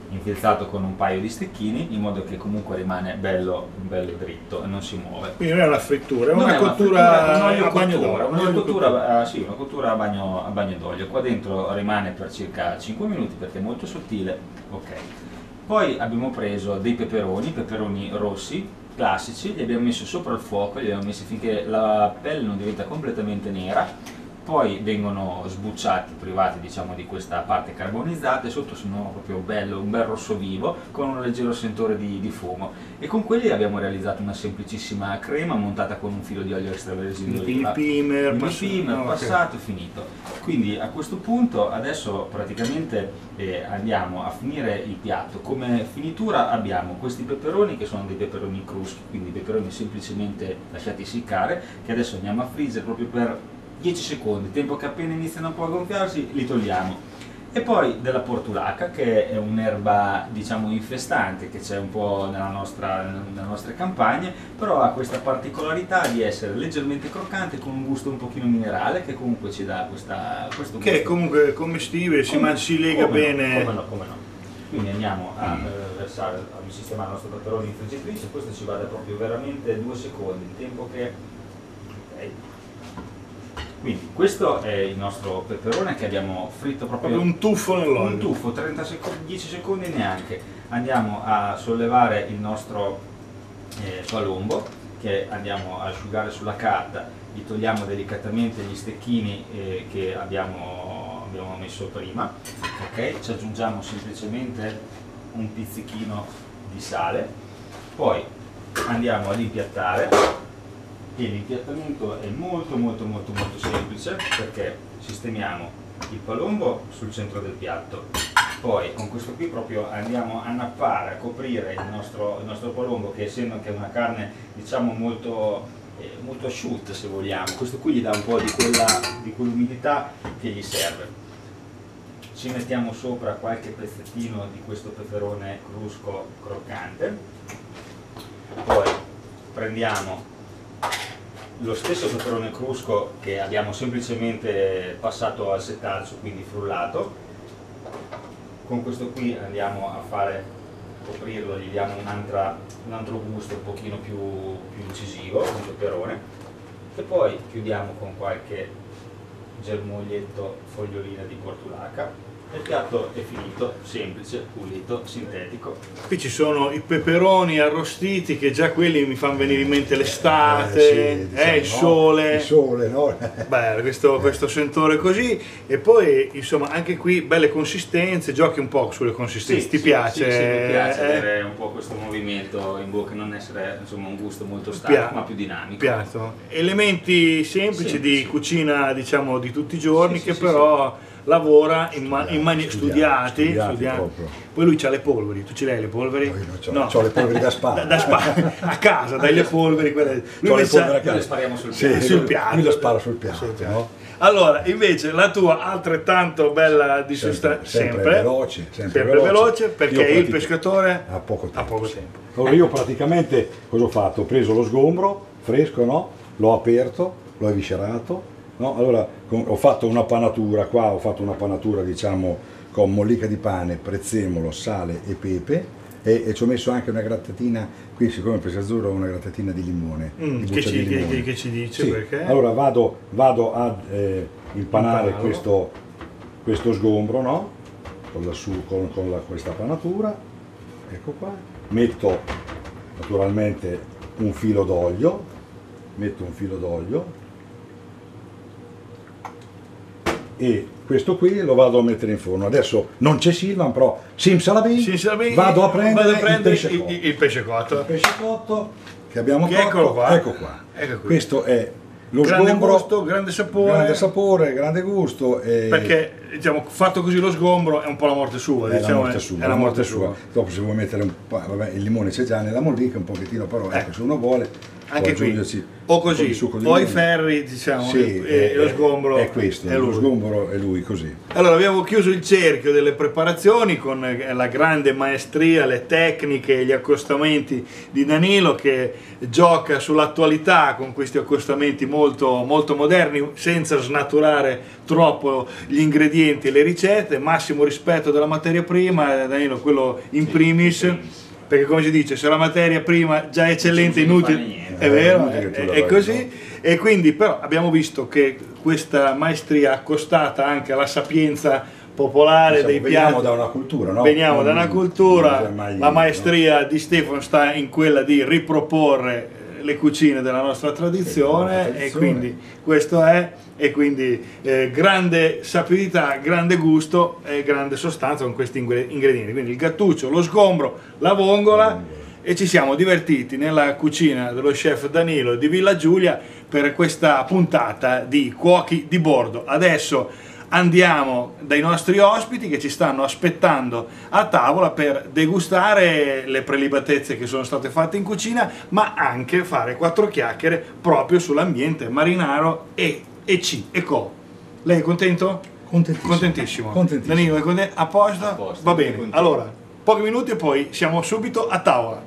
infilzato con un paio di stecchini, in modo che comunque rimane bello, bello dritto e non si muove. Quindi non è una frittura, è Non una è una cottura frittura, un olio a bagno cottura, d'olio. una cottura, eh, sì, una cottura a bagno, a bagno d'olio. Qua dentro rimane per circa cinque minuti perché è molto sottile. Ok. Poi abbiamo preso dei peperoni, peperoni rossi, classici, li abbiamo messi sopra il fuoco, li abbiamo messi finché la pelle non diventa completamente nera. Poi vengono sbucciati, privati diciamo di questa parte carbonizzata, e sotto sono proprio bello, un bel rosso vivo con un leggero sentore di, di fumo, e con quelli abbiamo realizzato una semplicissima crema montata con un filo di olio extravergine d'oliva, il pimer, il pass- pimer no, passato e finito. Quindi a questo punto adesso praticamente eh, andiamo a finire il piatto. Come finitura abbiamo questi peperoni che sono dei peperoni cruschi, quindi peperoni semplicemente lasciati essiccare, che adesso andiamo a friggere proprio per dieci secondi, tempo che appena iniziano un po' a gonfiarsi li togliamo. E poi della portulaca, che è un'erba diciamo infestante che c'è un po' nella nostra, nelle nostre campagne, però ha questa particolarità di essere leggermente croccante con un gusto un pochino minerale che comunque ci dà questa, questo gusto. Che è comunque commestibile, si, Come- mangia, si lega come no, bene. come no, come no. Quindi andiamo a eh, versare, a sistemare il nostro peperone in friggitrice. Questo ci vada proprio veramente due secondi, il tempo che... ok. Quindi questo è il nostro peperone che abbiamo fritto proprio, Proprio un tuffo nell'olio. un tuffo, trenta secondi, dieci secondi neanche. Andiamo a sollevare il nostro eh, palumbo, che andiamo a asciugare sulla carta, gli togliamo delicatamente gli stecchini eh, che abbiamo, abbiamo messo prima, ok? Ci aggiungiamo semplicemente un pizzichino di sale, poi andiamo ad impiattare. E l'impiattamento è molto molto molto molto semplice, perché sistemiamo il palumbo sul centro del piatto, poi con questo qui proprio andiamo a nappare, a coprire il nostro, il nostro palumbo, che essendo che è una carne diciamo molto, eh, molto asciutta se vogliamo, questo qui gli dà un po' di quella di quell'umidità che gli serve. Ci mettiamo sopra qualche pezzettino di questo peperone crusco croccante, poi prendiamo lo stesso peperone crusco che abbiamo semplicemente passato al setaccio, quindi frullato. Con questo qui andiamo a fare, coprirlo, gli diamo un altro gusto un pochino più, più incisivo, un peperone, e poi chiudiamo con qualche germoglietto, fogliolina di portulaca. Il piatto è finito, semplice, pulito, sintetico. Qui ci sono i peperoni arrostiti, che già quelli mi fanno venire in mente l'estate, Eh, sì, eh, il diciamo, sole. no? Il sole, no? Bello, questo, questo sentore così. E poi insomma anche qui belle consistenze, giochi un po' sulle consistenze, ti sì, piace? Sì, sì, mi piace eh? avere un po' questo movimento in bocca, non essere insomma un gusto molto Pia- statico, ma più dinamico. Piatto. Elementi semplici Sì, di sì. cucina diciamo di tutti i giorni, Sì, che sì, però lavora in, ma- in mani- Studiati, studiati, studiati studiati. proprio. Poi lui c'ha le polveri, tu ce l'hai le polveri? Io non c'ho- c'ho le polveri da spada. da, da spada. A casa, dai le polveri, quelle. Lui C'ho le invece- polveri a Noi le casa. spariamo sul Sì, piatto. sul lui- piatto. lui lo spara sul piatto, Sul piatto. no? Allora, invece la tua altrettanto bella di Sempre- sostanza, sempre sempre, veloce, sempre veloce, veloce. perché Io il pratica- pescatore ha poco tempo. ha poco sì. tempo. Allora io praticamente cosa ho fatto? Ho preso lo sgombro fresco, no? L'ho aperto, l'ho eviscerato, no? Allora con- ho fatto una panatura qua, ho fatto una panatura diciamo con mollica di pane, prezzemolo, sale e pepe, e, e ci ho messo anche una grattatina, qui siccome il pesce azzurro ho una grattatina di limone, Mm, di che, buccia ci, di che, limone. che- che ci dice Sì, perché? allora vado, vado ad eh, impanare Impanarlo. questo, questo sgombro, no? Con, la su- con- con la- questa panatura, ecco qua, metto naturalmente un filo d'olio, metto un filo d'olio e questo qui lo vado a mettere in forno. Adesso non c'è Silvan, però simsalabim, Sinceramente, vado a prendere, vado a prendere il pesce il, cotto. il- il pesce cotto. Il pesce cotto che abbiamo Che cotto, eccolo qua. ecco qua. Ecco qui. Questo è lo Grande sgombro, gusto, grande sapore. grande sapore, grande gusto. E Perché diciamo, fatto così lo sgombro è un po' la morte sua. è diciamo, la morte sua, è la morte sua. Dopo se vuoi mettere un po', vabbè, il limone c'è già nella mollica, un pochettino, però ecco, Ecco. se uno vuole anche qui aggiungerci o così, di succo di o i limone. ferri, diciamo, Sì, e, e lo sgombro è questo, è lo lui. sgombro è lui, così. Allora abbiamo chiuso il cerchio delle preparazioni con la grande maestria, le tecniche, gli accostamenti di Danilo, che gioca sull'attualità con questi accostamenti molto, molto moderni, senza snaturare troppo gli ingredienti e le ricette. Massimo rispetto della materia prima, Danilo, quello in primis, perché come si dice, se la materia prima già è eccellente, inutile, è vero, è, è così. E quindi però abbiamo visto che questa maestria accostata anche alla sapienza popolare, Diciamo, dei veniamo piatti, da una cultura, no? veniamo Non- da una non cultura, è mai- la maestria di Stefano sta in quella di riproporre le cucine della nostra tradizione, Sì, e quindi questo è, e quindi eh, grande sapidità, grande gusto e grande sostanza con questi ingre- ingredienti, quindi il gattuccio, lo sgombro, la vongola, e ci siamo divertiti nella cucina dello chef Danilo di Villa Giulia per questa puntata di Cuochi di Bordo. Adesso andiamo dai nostri ospiti che ci stanno aspettando a tavola per degustare le prelibatezze che sono state fatte in cucina, ma anche fare quattro chiacchiere proprio sull'ambiente marinaro e, e C e Co. Lei è contento? Contentissimo. Contentissimo. Contentissimo. Danilo, è contento? A posto? A posto, Va bene. contento. Allora, pochi minuti e poi siamo subito a tavola.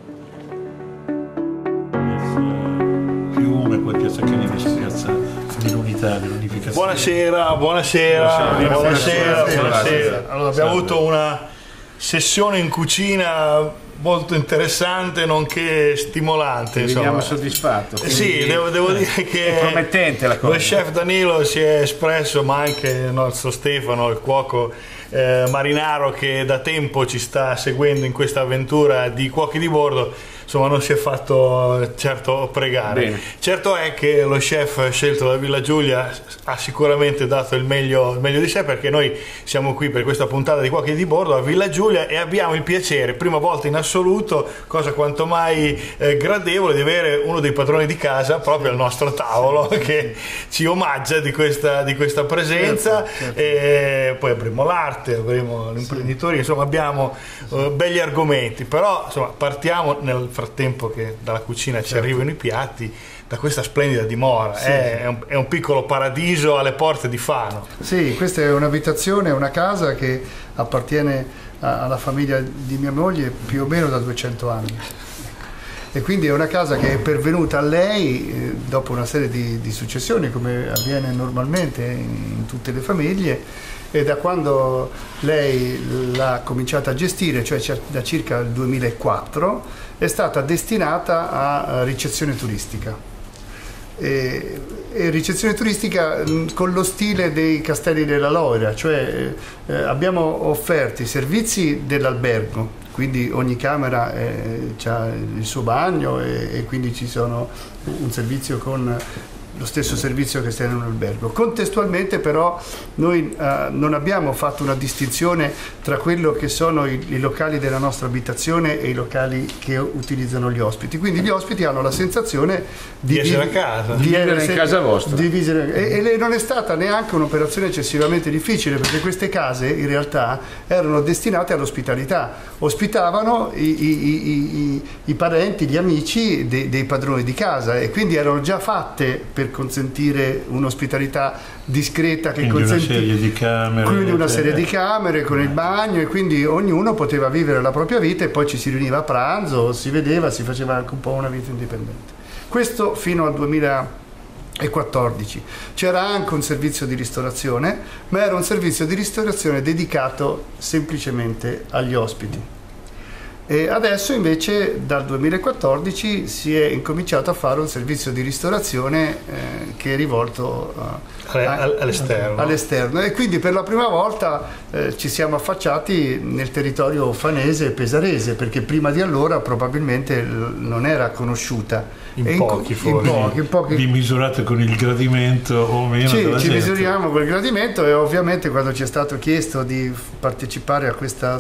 Fiume, poi Piazza Accanini si piazza dell'unità, dell'unificazione. Buonasera, buonasera, buonasera, Buonasera. buonasera. Buonasera. Allora, abbiamo Salve. avuto una sessione in cucina molto interessante, nonché stimolante. Veniamo Insomma. soddisfatto. Eh Sì, quindi devo, devo dire che è promettente la cosa. lo chef Danilo si è espresso, ma anche il nostro Stefano, il cuoco eh, marinaro che da tempo ci sta seguendo in questa avventura di Cuochi di Bordo, insomma non si è fatto certo pregare. Bene. Certo è che lo chef scelto da Villa Giulia ha sicuramente dato il meglio, il meglio di sé, perché noi siamo qui per questa puntata di Cuochi di Bordo a Villa Giulia e abbiamo il piacere, prima volta in assoluto, cosa quanto mai eh, gradevole, di avere uno dei padroni di casa proprio al nostro tavolo che ci omaggia di questa, di questa presenza. Certo, certo. E poi avremo l'arte, avremo l'imprenditoria, insomma abbiamo eh, begli argomenti, però insomma partiamo nel frattempo che dalla cucina ci arrivano i piatti, da questa splendida dimora. Sì. È, è, un, è un piccolo paradiso alle porte di Fano. Sì, questa è un'abitazione, una casa che appartiene a- alla famiglia di mia moglie più o meno da duecento anni. E quindi è una casa che è pervenuta a lei eh, dopo una serie di, di successioni, come avviene normalmente in, in tutte le famiglie, e da quando lei l'ha cominciata a gestire, cioè cir- da circa il duemilaquattro, è stata destinata a a ricezione turistica. E, e ricezione turistica mh, con lo stile dei Castelli della Loira, cioè eh, abbiamo offerto i servizi dell'albergo, quindi ogni camera ha il suo bagno e, e quindi ci sono un servizio con lo stesso servizio che sta in un albergo. Contestualmente però noi eh, non abbiamo fatto una distinzione tra quello che sono i, i locali della nostra abitazione e i locali che utilizzano gli ospiti, quindi gli ospiti hanno la sensazione di, Di essere viv- a casa. di Vivere essere- in casa vostra. di vivere- e, e le- non è stata neanche un'operazione eccessivamente difficile, perché queste case in realtà erano destinate all'ospitalità, ospitavano i, i- i- i- i parenti, gli amici de- dei padroni di casa, e quindi erano già fatte per consentire un'ospitalità discreta che Quindi una consenti- serie di camere. quindi una serie eh, di camere con il bagno, e quindi ognuno poteva vivere la propria vita, e poi ci si riuniva a pranzo, si vedeva, si faceva anche un po' una vita indipendente. Questo fino al duemilaquattordici. C'era anche un servizio di ristorazione, ma era un servizio di ristorazione dedicato semplicemente agli ospiti. E adesso invece dal duemilaquattordici si è incominciato a fare un servizio di ristorazione eh, che è rivolto eh, Alle- a- all- all'esterno. all'esterno. E quindi per la prima volta eh, ci siamo affacciati nel territorio fanese e pesarese, perché prima di allora probabilmente l- non era conosciuta. In E pochi, in forse. pochi, in pochi. Vi misurate con il gradimento o meno Sì, della ci gente. misuriamo col gradimento, e ovviamente quando ci è stato chiesto di f- partecipare a questa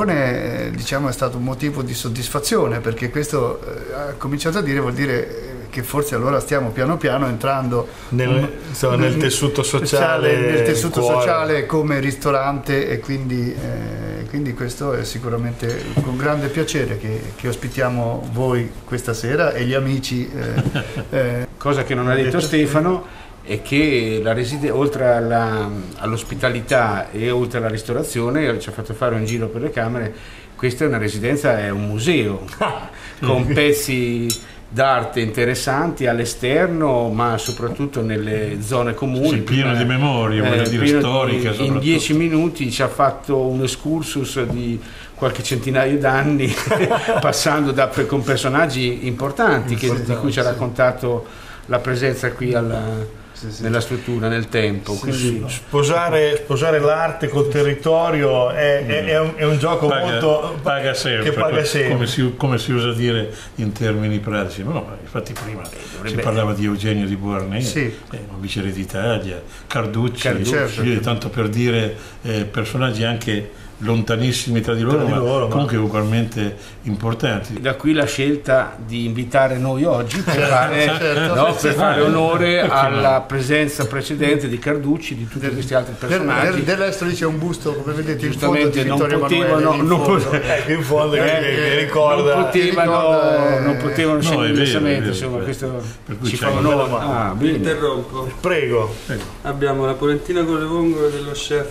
trasmissione, eh, diciamo è stato un motivo di soddisfazione, perché questo eh, ha cominciato a dire vuol dire eh, che forse allora stiamo piano piano entrando nel, um, insomma, nel tessuto sociale, nel tessuto cuore. sociale come ristorante, e quindi, eh, quindi questo è sicuramente con grande piacere che, che ospitiamo voi questa sera e gli amici. Eh, eh, Cosa che non ha detto Stefano è che la reside- oltre alla, all'ospitalità e oltre alla ristorazione, ci ha fatto fare un giro per le camere. Questa è una residenza, è un museo con pezzi d'arte interessanti all'esterno, ma soprattutto nelle zone comuni. Sì, pieno di memorie, voglio dire, storiche. In dieci minuti ci ha fatto un excursus di qualche centinaio d'anni, passando da, con personaggi importanti, che, di cui ci ha raccontato la presenza qui alla... Sì, sì. nella struttura, nel tempo. Sì, quindi... sì. Sposare, sposare l'arte col territorio è, è, è, un, è un gioco paga, molto paga sempre, che paga sempre. Come, si, come si usa dire in termini pratici. No, infatti prima eh, si parlava di Eugenio di Beauharnais, sì. eh, un viceré d'Italia, Carducci, Carducci certo. Tanto per dire eh, personaggi anche lontanissimi tra di loro, tra di loro ma comunque ma... ugualmente importanti. Da qui la scelta di invitare noi oggi per fare, certo. no, per fare onore alla presenza precedente di Carducci, di tutti questi altri personaggi. Del, del resto lì c'è un busto, come vedete, in fondo di non Vittorio potevano, Emanuele, non, in fondo. Ecco, in fondo che, eh, che ricorda, non potevano, ricorda, non potevano no, scegliere diversamente, insomma, questo ci fa onore. Ah, mi interrompo. Prego. Prego. Abbiamo la polentina con le vongole dello chef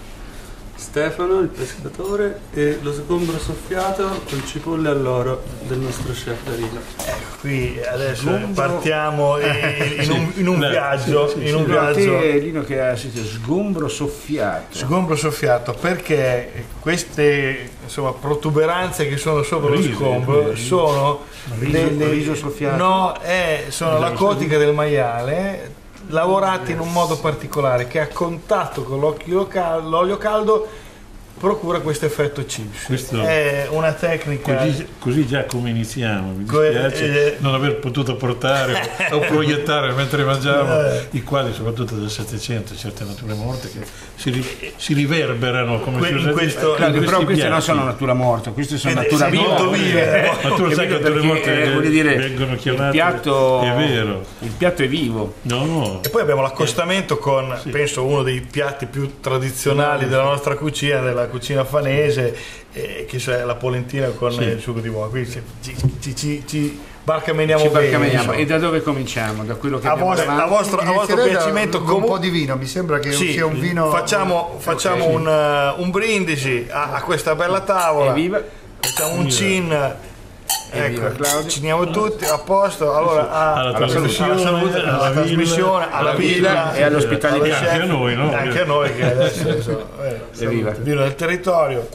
Stefano, il pescatore, e lo sgombro soffiato con cipolle all'oro del nostro chef Darino. Ecco, qui adesso sgombro... partiamo in, in, un, in un sì, viaggio. Sì, sì, in un sì, viaggio. Te, Lino, che ha scritto sgombro soffiato. Sgombro soffiato, perché queste insomma protuberanze che sono sopra riso, lo sgombro riso. sono riso, delle, riso soffiato. No, è, sono riso la cotica del maiale, lavorate in un modo particolare che a contatto con l'olio caldo, l'olio caldo procura questo effetto chips. Questo è una tecnica così, così già come iniziamo, mi dispiace eh, non aver potuto portare o proiettare mentre mangiamo eh. i quadri soprattutto del Settecento, certe nature morte che si, si riverberano come que, si usa questo, dire, però queste piatti. non sono natura morta, queste sono eh, natura viva. Molto vive. Ma tu lo sai che nature morte eh, dire, vengono chiamate, il piatto, è vero, il piatto è vivo. No, no. E poi abbiamo l'accostamento con sì. penso uno dei piatti più tradizionali della nostra cucina, della cucina fanese, eh, che è la polentina con sì. il sugo di uova. Quindi ci, ci, ci, ci barcameniamo ci bene. Barcameniamo. E da dove cominciamo? Da quello che a, vostro, a vostro, a vostro piacimento, con un po' di vino, mi sembra che sì, sia un vino. Facciamo, facciamo okay, un, un brindisi a, a questa bella tavola. Evviva. Facciamo un cin. Ecco, ciniamo tutti a posto. Allora, a, alla, alla trasmissione, salute, alla, alla trasmissione, alla, alla villa e all'ospitalità. Anche a noi, no? Anche a noi che adesso insomma, eh, vino del territorio.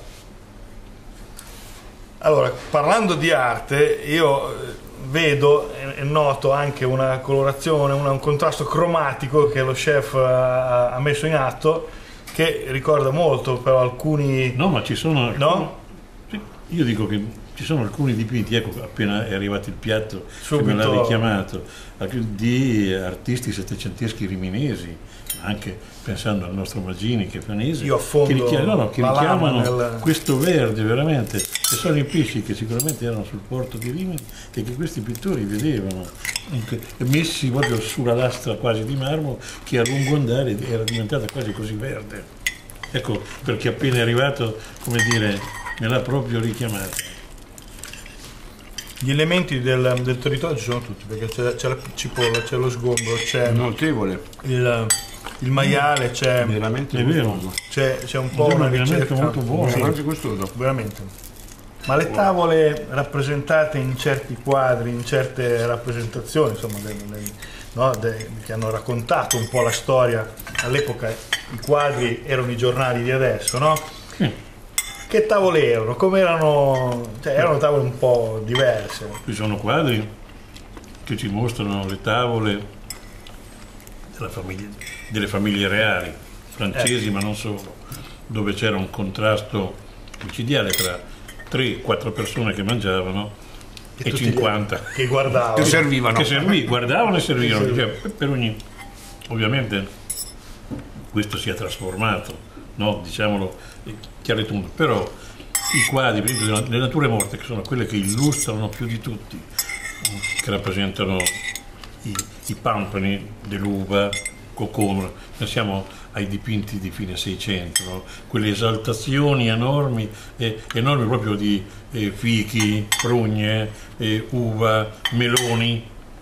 Allora, parlando di arte, io vedo e noto anche una colorazione, una, un contrasto cromatico che lo chef ha, ha messo in atto, che ricorda molto però alcuni. No, ma ci sono. Alcuni, no? Sì, io dico che ci sono alcuni dipinti, ecco, appena è arrivato il piatto, subito che me l'ha richiamato, di artisti settecenteschi riminesi, anche pensando al nostro Magini che è fanese, io affondo che, richiamano, no, no, che richiamano nel... questo verde veramente, che sono i pesci che sicuramente erano sul porto di Rimini e che questi pittori vedevano, messi proprio sulla lastra quasi di marmo, che a lungo andare era diventata quasi così verde. Ecco, perché appena è arrivato, come dire, me l'ha proprio richiamato. Gli elementi del, del territorio ci sono tutti, perché c'è, c'è la cipolla, c'è lo sgombro, c'è notevole il, il maiale, c'è veramente vero, c'è, c'è un po' una ricerca molto buona, sì, anche questo veramente. Ma le tavole rappresentate in certi quadri, in certe rappresentazioni, insomma, del, del, no, de, che hanno raccontato un po' la storia all'epoca, i quadri erano i giornali di adesso, no? Sì. Che tavole erano? Come erano? Cioè, erano tavole un po' diverse. Ci sono quadri che ci mostrano le tavole della famiglia, delle famiglie reali, francesi, eh. ma non solo, dove c'era un contrasto micidiale tra tre quattro persone che mangiavano e, e cinquanta che guardavano, che servivano, che servì, guardavano e servivano. Cioè, per ogni, ovviamente questo si è trasformato, no? Diciamolo chiaro e tondo, però i quadri, per esempio, le nature morte, che sono quelle che illustrano più di tutti, che rappresentano i, i pampani dell'uva, cocomero, pensiamo ai dipinti di fine Seicento, no? Quelle esaltazioni enormi, eh, enormi proprio di eh, fichi, prugne, eh, uva, meloni,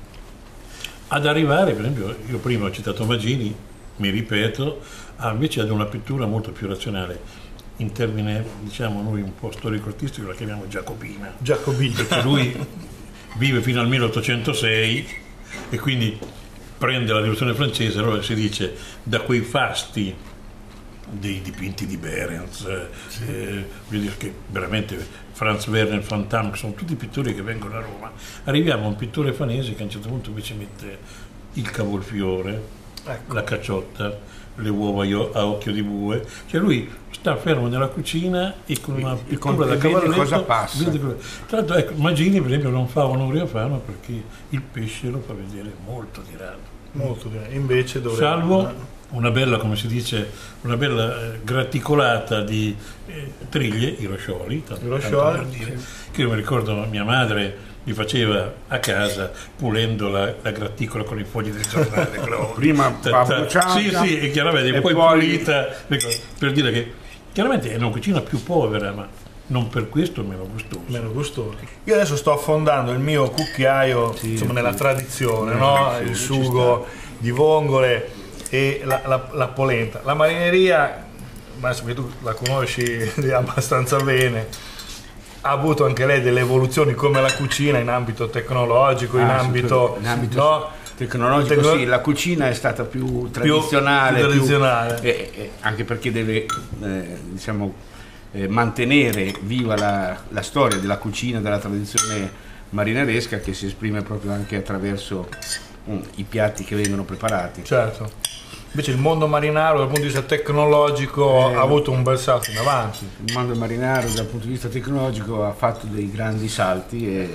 ad arrivare, per esempio, io prima ho citato Magini, mi ripeto, ha invece ad una pittura molto più razionale, in termine, diciamo noi un po' storico-artistico la chiamiamo giacobina. Giacobina. Perché lui vive fino al milleottocentosei e quindi prende la rivoluzione francese, allora si dice da quei fasti dei dipinti di Behrens, sì. eh, che veramente Franz Werner, Van Damme, sono tutti pittori che vengono a Roma, arriviamo a un pittore fanese che a un certo punto invece mette il cavolfiore, ecco. La cacciotta, le uova a occhio di bue, cioè lui sta fermo nella cucina e con una pittura da cavalletto cosa passa. Vede, tra l'altro ecco, Magini per esempio non fa onore a Fano perché il pesce lo fa vedere molto di rado, molto di rado. Invece dovrebbe... salvo una bella, come si dice, una bella eh, graticolata di eh, triglie, i roscioli, tanto, I roscioli tanto dire, sì. Che io mi ricordo mia madre li faceva a casa pulendo la, la graticola con i fogli del giornale. Prima bruciata, sì, sì, e chiaramente e poi, poi pulita, per dire che chiaramente è una cucina più povera, ma non per questo meno gustosa. Meno gustosa. Io adesso sto affondando il mio cucchiaio, sì, insomma, sì. nella tradizione, sì, no? Sì, il sugo di vongole e la, la, la polenta. La marineria, Massimo, che tu la conosci abbastanza bene, ha avuto anche lei delle evoluzioni come la cucina in ambito tecnologico, ah, in ambito, in ambito no? tecnologico, Tecno... sì, la cucina è stata più tradizionale, più, più tradizionale. Più, eh, eh, anche perché deve eh, diciamo, eh, mantenere viva la, la storia della cucina, della tradizione marineresca, che si esprime proprio anche attraverso um, i piatti che vengono preparati. Certo. Invece il mondo marinaro dal punto di vista tecnologico eh, ha avuto un bel salto in avanti. Il mondo marinaro dal punto di vista tecnologico ha fatto dei grandi salti e,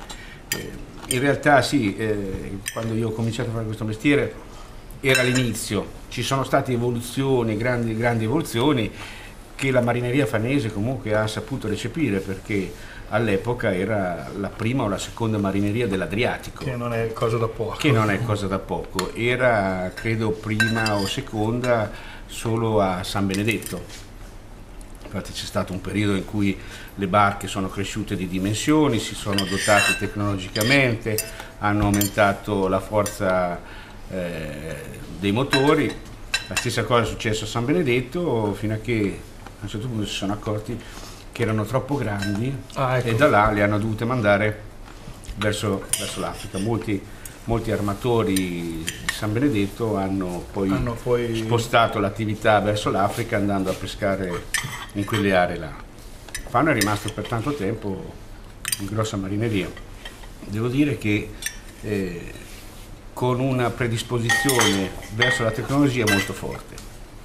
e in realtà sì, eh, quando io ho cominciato a fare questo mestiere era l'inizio, ci sono state evoluzioni, grandi, grandi evoluzioni che la marineria fanese comunque ha saputo recepire, perché all'epoca era la prima o la seconda marineria dell'Adriatico. Che non è cosa da poco. Che non è cosa da poco, era credo prima o seconda solo a San Benedetto. Infatti c'è stato un periodo in cui le barche sono cresciute di dimensioni, si sono dotate tecnologicamente, hanno aumentato la forza eh, dei motori. La stessa cosa è successa a San Benedetto, fino a che a un certo punto si sono accorti che erano troppo grandi, ah, ecco. E da là le hanno dovute mandare verso, verso l'Africa. Molti, molti armatori di San Benedetto hanno poi, hanno poi... spostato l'attività verso l'Africa andando a pescare in quelle aree là. Fano è rimasto per tanto tempo in grossa marineria. Devo dire che eh, con una predisposizione verso la tecnologia molto forte.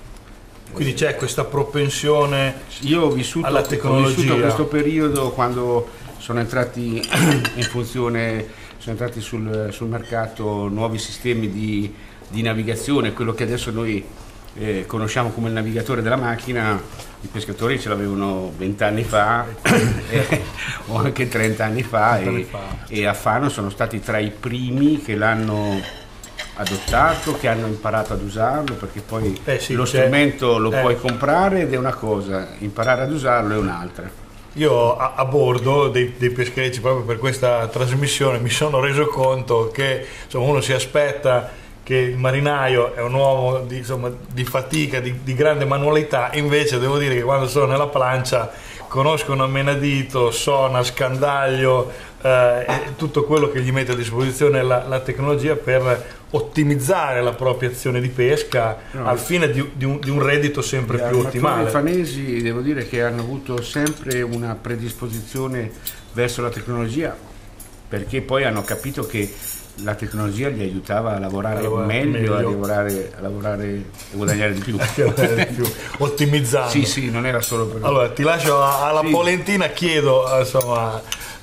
Quindi c'è questa propensione Io ho vissuto, alla tecnologia. Ho vissuto questo periodo quando sono entrati in funzione, sono entrati sul, sul mercato nuovi sistemi di, di navigazione, quello che adesso noi eh, conosciamo come il navigatore della macchina. I pescatori ce l'avevano vent'anni fa eh, o anche trent'anni fa, e, fa. e a Fano sono stati tra i primi che l'hanno adottato, che hanno imparato ad usarlo, perché poi eh sì, lo strumento lo eh. puoi comprare ed è una cosa, imparare ad usarlo è un'altra. Io a, a bordo dei, dei pescherecci, proprio per questa trasmissione, mi sono reso conto che insomma, uno si aspetta che il marinaio è un uomo di, insomma, di fatica, di, di grande manualità, invece devo dire che quando sono nella plancia conoscono a menadito, sonar, scandaglio, eh, tutto quello che gli mette a disposizione la, la tecnologia per ottimizzare la propria azione di pesca, no, al fine di, di, un, di un reddito sempre più ottimale. I fanesi devo dire che hanno avuto sempre una predisposizione verso la tecnologia, perché poi hanno capito che la tecnologia gli aiutava a lavorare, a lavorare meglio, meglio. A, lavorare, a lavorare e guadagnare di più, di più. Ottimizzando. Sì, sì, non era solo per... Allora ti lascio alla sì. Polentina, chiedo insomma,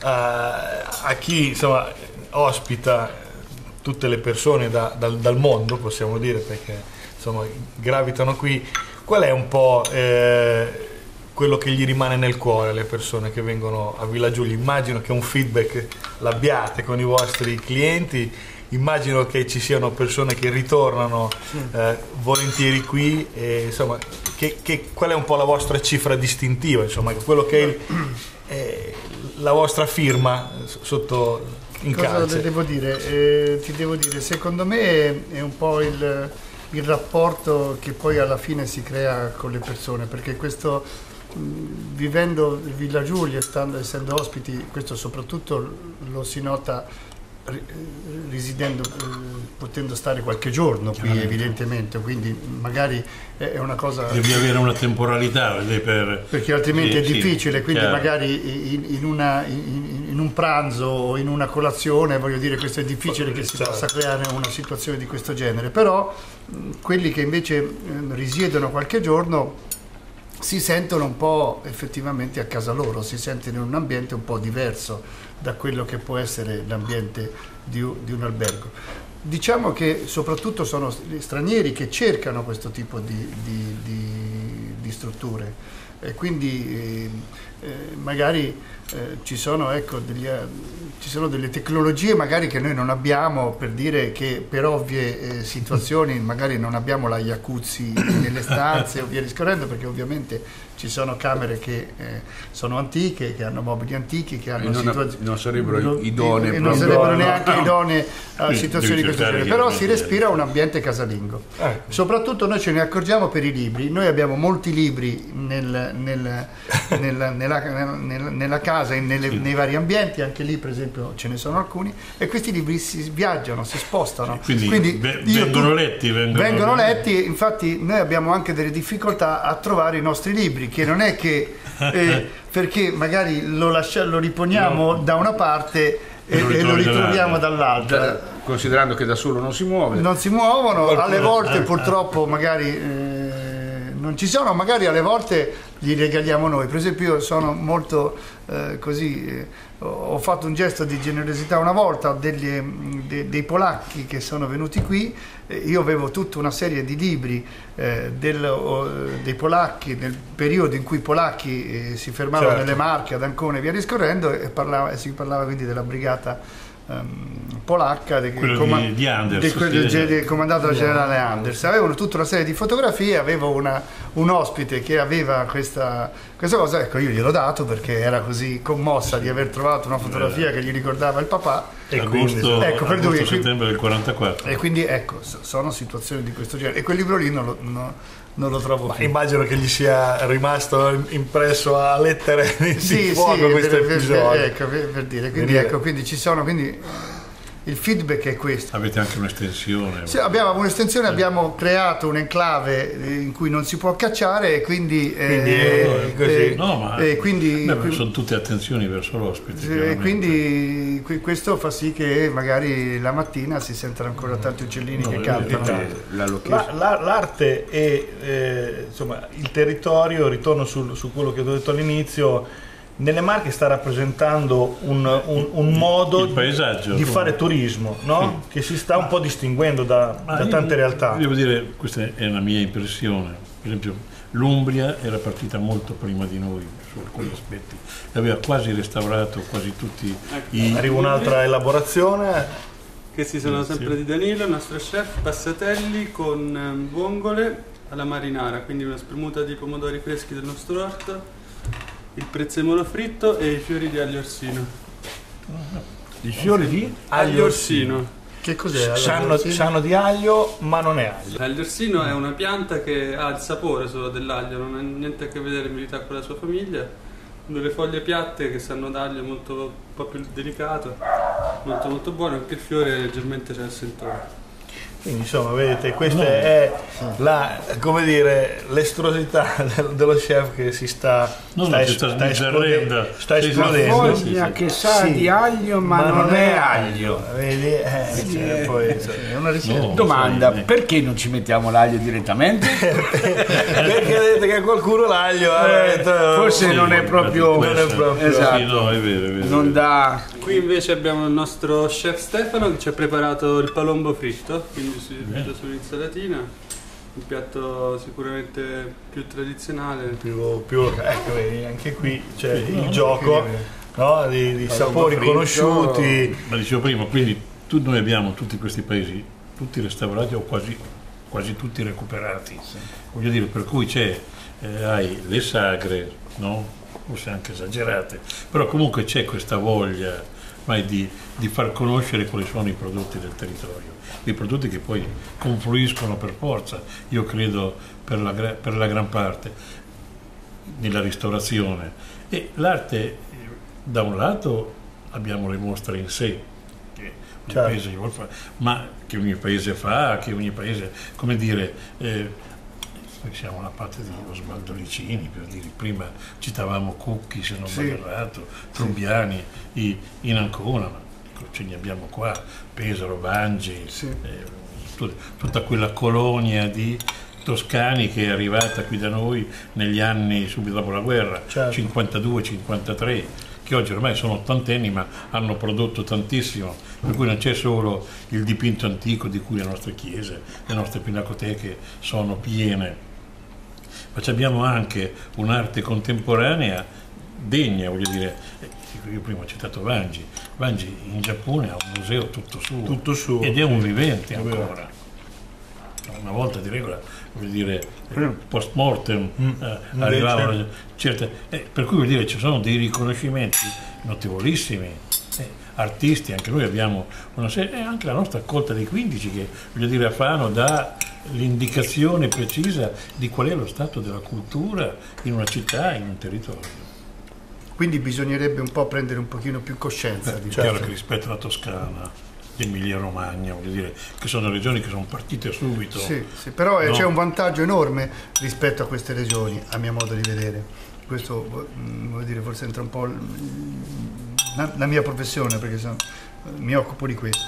a, a chi insomma, ospita tutte le persone da, dal, dal mondo, possiamo dire, perché insomma gravitano qui, qual è un po' eh, quello che gli rimane nel cuore alle persone che vengono a Villa Giulia? Immagino che un feedback l'abbiate con i vostri clienti, immagino che ci siano persone che ritornano eh, volentieri qui, e, insomma, che, che, qual è un po' la vostra cifra distintiva, insomma, quello che è, il, è la vostra firma sotto in Cosa calce? devo dire? Eh, ti devo dire, secondo me è un po' il, il rapporto che poi alla fine si crea con le persone, perché questo, mh, vivendo il Villa Giulia, stando, essendo ospiti, questo soprattutto lo si nota risidendo, potendo stare qualche giorno qui evidentemente, quindi magari è una cosa, devi avere una temporalità per... perché altrimenti sì, è difficile, sì, quindi chiaro. Magari in, in, una, in, in un pranzo o in una colazione, voglio dire, questo è difficile che si possa creare una situazione di questo genere, però quelli che invece risiedono qualche giorno si sentono un po' effettivamente a casa loro, si sentono in un ambiente un po' diverso da quello che può essere l'ambiente di, di un albergo. Diciamo che soprattutto sono gli stranieri che cercano questo tipo di, di, di, di strutture, e quindi eh, magari eh, ci sono, ecco, degli, eh, ci sono delle tecnologie magari che noi non abbiamo, per dire che per ovvie eh, situazioni magari non abbiamo la jacuzzi nelle stanze o via discorrendo, perché ovviamente ci sono camere che eh, sono antiche, che hanno mobili antichi, che hanno situazioni, non sarebbero idonee, e non sarebbero neanche idonee a no. situazioni di questo genere, però si respira un ambiente casalingo. Eh. Soprattutto noi ce ne accorgiamo per i libri, noi abbiamo molti libri nel, nel, nella, nella, nella, nella casa e nelle, sì. nei vari ambienti, anche lì per esempio ce ne sono alcuni, e questi libri si viaggiano, si spostano, quindi, quindi ve, io, vengono tu, letti vengono, vengono letti, infatti noi abbiamo anche delle difficoltà a trovare i nostri libri, che non è che eh, perché magari lo, lascia, lo riponiamo no. da una parte e lo, e lo ritroviamo dall'altra, da, considerando che da solo non si muove, non si muovono, alle volte purtroppo magari eh, non ci sono, magari alle volte li regaliamo noi. Per esempio io sono molto eh, così eh, ho fatto un gesto di generosità una volta a degli, de, dei polacchi che sono venuti qui. Io avevo tutta una serie di libri eh, del, o, dei polacchi nel periodo in cui i polacchi eh, si fermavano certo. nelle Marche, ad Ancona e via discorrendo, e, parlava, e si parlava quindi della brigata um, polacca de, com di, di Anders, de, sì, de, comandato dal generale Anders. Avevano tutta una serie di fotografie, avevo una, un ospite che aveva questa, questa cosa, ecco, io gliel'ho dato perché era così commossa di aver trovato una fotografia che gli ricordava il papà. E agosto, ecco, per lui, settembre del quarantaquattro. E quindi ecco, sono situazioni di questo genere, e quel libro lì non lo, no, non lo trovo Ma più. Immagino che gli sia rimasto impresso a lettere di sì, fuoco sì, questo per, episodio. Per, ecco, per, per dire, quindi, dire. Ecco, quindi ci sono, quindi il feedback è questo. Avete anche un'estensione? Sì, abbiamo un'estensione, abbiamo creato un enclave in cui non si può cacciare, e quindi, quindi eh, è così. Eh, no, ma, eh, quindi, beh, sono tutte attenzioni verso l'ospite. E quindi questo fa sì che magari la mattina si sentono ancora tanti uccellini no, che cantano. La, la, l'arte e eh, insomma il territorio, ritorno sul, su quello che ho detto all'inizio. Nelle Marche sta rappresentando un, un, un modo paesaggio, di come... fare turismo, no? Sì. Che si sta un po' distinguendo da, da tante io, realtà. Devo dire, questa è una mia impressione. Per esempio, l'Umbria era partita molto prima di noi su alcuni aspetti, aveva quasi restaurato quasi tutti ecco, i... Arriva un'altra elaborazione. Questi sono Grazie. sempre di Danilo, il nostro chef, passatelli con vongole alla marinara, quindi una spremuta di pomodori freschi del nostro orto, il prezzemolo fritto e i fiori di aglio orsino. I fiori di aglio orsino. Che cos'è? Sanno, sanno di aglio, ma non è aglio. L'aglio orsino è una pianta che ha il sapore solo dell'aglio, non ha niente a che vedere in verità con la sua famiglia. Delle foglie piatte che sanno d'aglio, molto un po' più delicato, molto molto buono, anche il fiore leggermente c'è il sentore. Quindi insomma, vedete, questa no. è la, come dire, l'estrosità del, dello chef che si sta, no, sta, no, es, sta, sta esplodendo. Sta esplodendo. Una foglia che sa sì, di aglio ma, ma non, non è aglio. Vedi? Eh, sì, cioè, eh, poi, è una no, domanda, sai, perché non ci mettiamo l'aglio direttamente? Perché vedete che qualcuno l'aglio eh, forse sì, non è proprio, non è proprio esatto. Sì, no, è vero, è vero. Non dà. Qui invece abbiamo il nostro chef Stefano che ci ha preparato il palombo fritto, quindi servito sull'insalatina, un piatto sicuramente più tradizionale. Più, più ecco, vedi, anche qui c'è sì, il no, gioco no, di, di sapori fritto, conosciuti. Ma dicevo prima, quindi tu, noi abbiamo tutti questi paesi, tutti restaurati o quasi, quasi tutti recuperati. Sì. Voglio dire, per cui c'è, eh, hai le sagre, no? Forse anche esagerate, però comunque c'è questa voglia mai di, di far conoscere quali sono i prodotti del territorio, dei prodotti che poi confluiscono per forza, io credo per la, per la gran parte, nella ristorazione. E l'arte, da un lato abbiamo le mostre in sé, che ogni certo. paese vuol fare, ma che ogni paese fa, che ogni paese, come dire, eh, noi siamo la parte di Osvaldo Licini, per dire, prima citavamo Cucchi, se non sì. vado errato, Trubbiani, sì. in Ancona, ce ne abbiamo qua, Pesaro, Vangi, sì. eh, tut, tutta quella colonia di toscani che è arrivata qui da noi negli anni subito dopo la guerra, certo. cinquantadue cinquantatré, che oggi ormai sono ottantenni ma hanno prodotto tantissimo, per cui non c'è solo il dipinto antico di cui le nostre chiese, le nostre pinacoteche sono piene, ma abbiamo anche un'arte contemporanea degna, voglio dire, io prima ho citato Vangi, Vangi in Giappone ha un museo tutto suo, tutto suo ed è un vivente ancora, una volta di regola, voglio dire, post mortem mm. eh, arrivavano certe, eh, per cui voglio dire ci sono dei riconoscimenti notevolissimi, eh, artisti, anche noi abbiamo una serie, e anche la nostra Colta dei quindici che, voglio dire, a Fano dà l'indicazione precisa di qual è lo stato della cultura in una città, in un territorio. Quindi bisognerebbe un po' prendere un pochino più coscienza. Beh, di chiaro questo. Che rispetto alla Toscana, l'Emilia Romagna, voglio dire, che sono regioni che sono partite subito. Sì, sì, però no? c'è un vantaggio enorme rispetto a queste regioni, a mio modo di vedere. Questo, voglio dire, forse entra un po' la, la mia professione, perché sono, mi occupo di questo.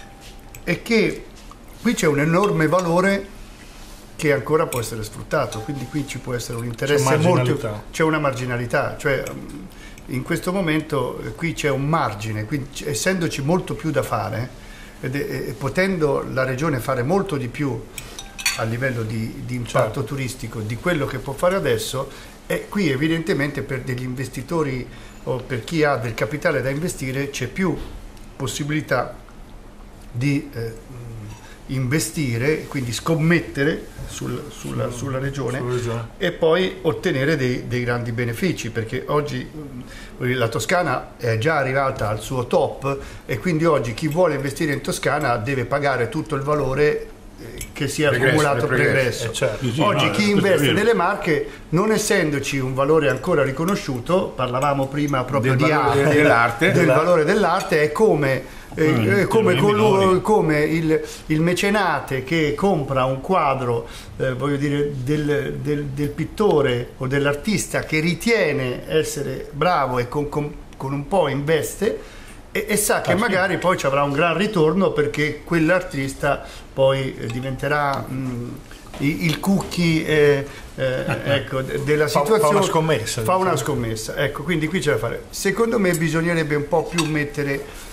È che qui c'è un enorme valore che ancora può essere sfruttato, quindi qui ci può essere un interesse molto, c'è una marginalità, cioè in questo momento qui c'è un margine, quindi essendoci molto più da fare ed, e, e potendo la regione fare molto di più a livello di, di impatto certo. turistico di quello che può fare adesso, e qui evidentemente per degli investitori o per chi ha del capitale da investire c'è più possibilità di eh, investire, quindi scommettere sul, sulla, sulla, regione, sulla regione e poi ottenere dei, dei grandi benefici, perché oggi la Toscana è già arrivata al suo top e quindi oggi chi vuole investire in Toscana deve pagare tutto il valore che si è pregresso, accumulato pregresso. Eh, certo. sì, sì, oggi no, chi investe nelle Marche, non essendoci un valore ancora riconosciuto, parlavamo prima proprio del di arte, dell'arte, del valore dell'arte, è come Eh, come, colui, come il, il mecenate che compra un quadro eh, voglio dire del, del, del pittore o dell'artista che ritiene essere bravo e con, con, con un po' investe e, e sa che ah, magari sì. poi ci avrà un gran ritorno perché quell'artista poi eh, diventerà mh, il Cucchi eh, eh, ecco, della situazione, fa una scommessa, fa una scommessa. Ecco, quindi qui c'è da fare. Secondo me bisognerebbe un po' più mettere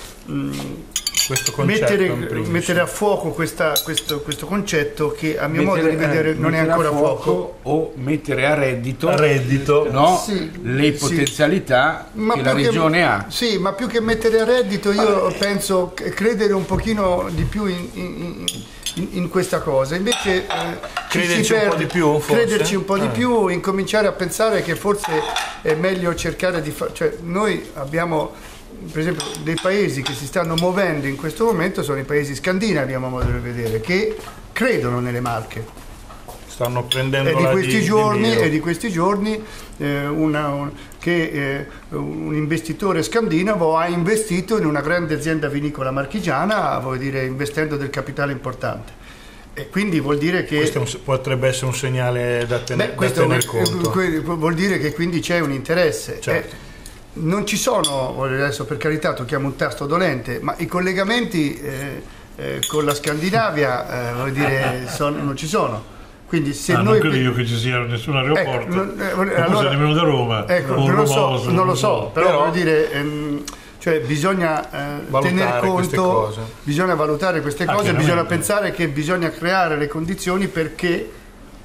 Questo mettere, mettere a fuoco questa, questo, questo concetto che a mio mettere, modo di vedere eh, non è ancora a fuoco, fuoco o mettere a reddito, a reddito no? sì, le potenzialità sì. che la regione che, ha. Sì, ma più che mettere a reddito io allora, penso credere un pochino di più in, in, in, in questa cosa, invece eh, crederci si perde, un po' di più, forse. crederci un po' eh. di più, incominciare a pensare che forse è meglio cercare di fare, cioè noi abbiamo per esempio dei paesi che si stanno muovendo in questo momento sono i paesi scandinavi, a modo di vedere, che credono nelle Marche. Stanno prendendo e di questi di, giorni, di e di questi giorni eh, una, un, che eh, un investitore scandinavo ha investito in una grande azienda vinicola marchigiana, vuol dire investendo del capitale importante. E quindi vuol dire che questo un, potrebbe essere un segnale da, ten- beh, da tener conto. Vuol dire che quindi c'è un interesse. Certo. Eh, non ci sono, adesso per carità tocchiamo un tasto dolente, ma i collegamenti eh, eh, con la Scandinavia eh, vuol dire son, non ci sono. Quindi se ah, noi non credo che ci sia nessun aeroporto, ecco, non, eh, non allora, nemmeno da Roma. Ecco, non, lo so, non lo so, però, però vuol dire ehm, cioè bisogna eh, tener conto, bisogna valutare queste cose, bisogna pensare che bisogna creare le condizioni perché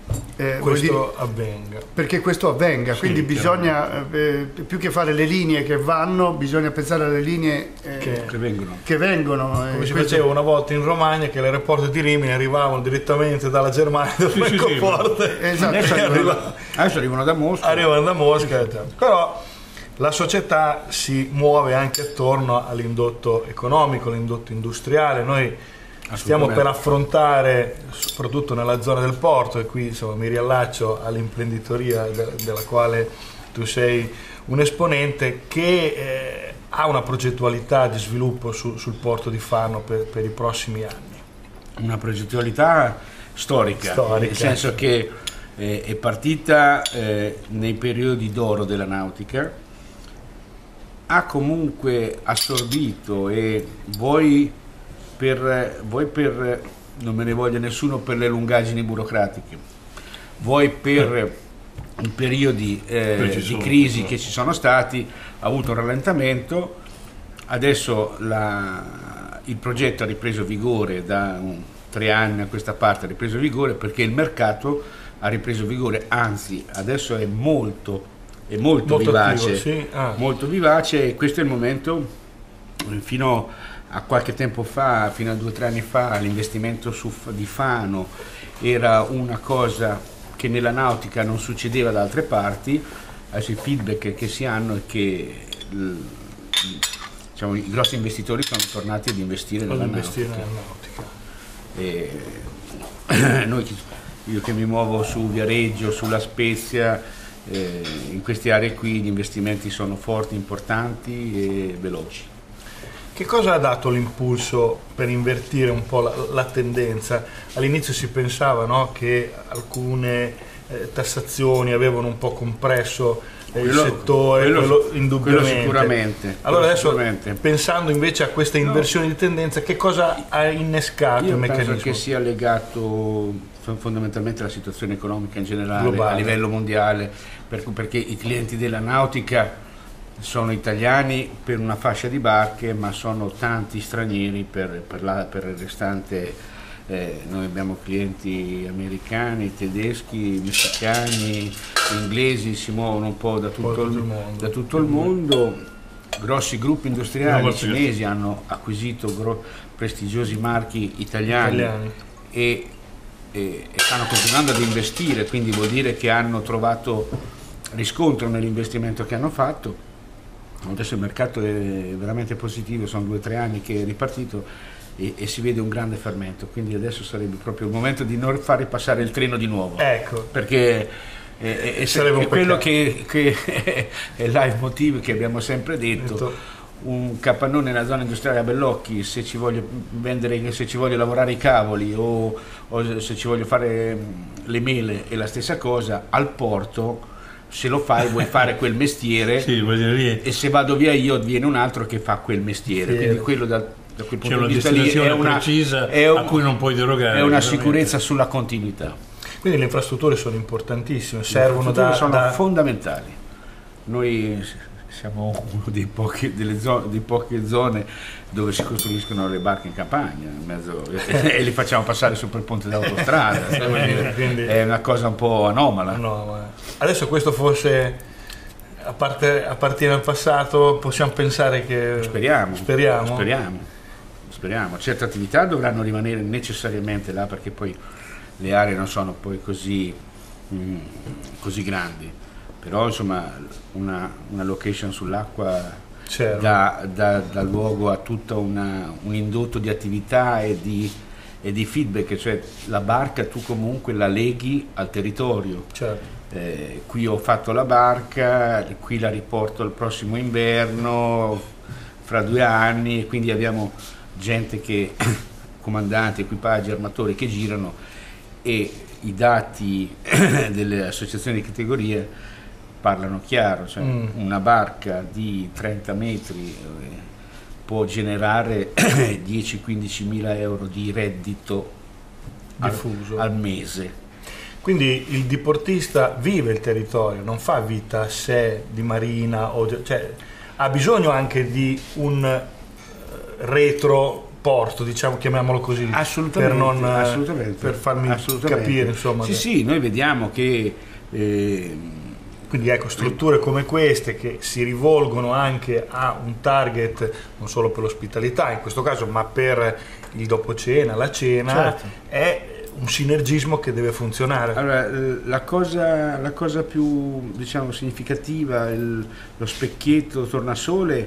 eh, questo dire, avvenga. Perché questo avvenga, Sì, quindi bisogna, eh, più che fare le linee che vanno, bisogna pensare alle linee eh, Che- Che vengono. che vengono. Come eh, si questo- faceva una volta in Romagna, che le aeroporti di Rimini arrivavano direttamente dalla Germania, da sì, sì, Francoforte, esatto. Adesso e arrivano, arriva- adesso arrivano da Mosca. arrivano da Mosca. Però la società si muove anche attorno all'indotto economico, all'indotto industriale. Noi stiamo per affrontare, soprattutto nella zona del porto, e qui insomma mi riallaccio all'imprenditoria de- della quale tu sei un esponente, che eh, ha una progettualità di sviluppo su- sul porto di Fano per, per i prossimi anni. Una progettualità storica, Storica. nel senso che eh, è partita eh, nei periodi d'oro della nautica, ha comunque assorbito, e voi per, voi per, non me ne voglia nessuno per le lungaggini burocratiche, voi per i periodi eh, Poi ci di sono, crisi no. che ci sono stati, ha avuto un rallentamento. Adesso la- il progetto ha ripreso vigore da un- tre anni a questa parte, ha ripreso vigore perché il mercato ha ripreso vigore, anzi adesso è molto, è molto, Molto vivace, attivo, sì. Ah. molto vivace, e questo è il momento. Fino a qualche tempo fa, fino a due o tre anni fa, l'investimento su, di Fano era una cosa che nella nautica non succedeva da altre parti. Adesso i feedback che si hanno è che l- diciamo, i grossi investitori sono tornati ad investire nella Ad investire nautica. nella nautica. E noi, io che mi muovo su Viareggio, sulla Spezia, eh, in queste aree qui gli investimenti sono forti, importanti e veloci. Che cosa ha dato l'impulso per invertire un po' la, la tendenza? All'inizio si pensava, no, che alcune eh, tassazioni avevano un po' compresso eh, il Quello- settore, quello- quello, indubbiamente. quello sicuramente, Allora quello adesso, sicuramente. pensando invece a questa inversione di tendenza, che cosa ha innescato Io il penso meccanismo? che sia legato f- fondamentalmente alla situazione economica in generale, Globale. a livello mondiale, per cui- perché i clienti della nautica sono italiani per una fascia di barche, ma sono tanti stranieri per, per, la, per il restante. Eh, noi abbiamo clienti americani, tedeschi, messicani, inglesi, si muovono un po' da tutto, tutto il, il mondo. da tutto il mondo. Grossi gruppi industriali No, ma cinesi hanno acquisito gro- prestigiosi marchi italiani, Italiani. E, e- e stanno continuando ad investire, quindi vuol dire che hanno trovato riscontro nell'investimento che hanno fatto. Adesso il mercato è veramente positivo, sono due o tre anni che è ripartito, e, e si vede un grande fermento, quindi adesso sarebbe proprio il momento di non far ripassare il treno di nuovo, Ecco, perché è, è- è- Sarebbe un è quello peccato. che, che è il leitmotiv che abbiamo sempre detto. Detto. Un capannone nella zona industriale a Bellocchi, se ci voglio vendere, se ci voglio lavorare i cavoli, o, o se ci voglio fare mm, le mele, è la stessa cosa. Al porto, se lo fai, vuoi fare quel mestiere, Sì, voglio dire, lì e se vado via io viene un altro che fa quel mestiere, Sì. quindi quello da, da quel c'è punto una di vista lì è destinazione una, precisa è un- a cui non puoi derogare. è una chiaramente. sicurezza sulla continuità. quindi le infrastrutture sono importantissime, Le servono da, infrastrutture sono da- fondamentali. Noi siamo una dei pochi- delle zo- di poche zone dove si costruiscono le barche in campagna, in mezzo, e li facciamo passare sopra il ponte d'autostrada. sai, vuol dire, Quindi- è una cosa un po' anomala. No, ma adesso questo forse a parte, appartiene al passato, possiamo pensare che Speriamo, speriamo. speriamo, speriamo. Certe attività dovranno rimanere necessariamente là, perché poi le aree non sono poi così, mm, così grandi, però insomma una, una location sull'acqua Certo. dà, dà- dà luogo a tutto una- un indotto di attività e di, e di feedback, cioè la barca tu comunque la leghi al territorio. Certo. Eh, qui ho fatto la barca, qui la riporto il prossimo inverno, fra due anni, e quindi abbiamo gente che, comandanti, equipaggi, armatori che girano, e i dati delle associazioni di categorie parlano chiaro, cioè Mm. una barca di trenta metri eh, può generare dieci quindici mila euro di reddito al, Diffuso. al mese. Quindi il diportista vive il territorio, non fa vita a sé di marina, o di- cioè, ha bisogno anche di un eh, retro porto, diciamo, chiamiamolo così, assolutamente, per, non, assolutamente, per farmi assolutamente. capire, insomma. Sì, che... sì, noi vediamo che eh, quindi ecco, strutture come queste che si rivolgono anche a un target non solo per l'ospitalità in questo caso, ma per il dopo cena, la cena, certo. È un sinergismo che deve funzionare. Allora, la cosa, la cosa più, diciamo, significativa, il, lo specchietto tornasole,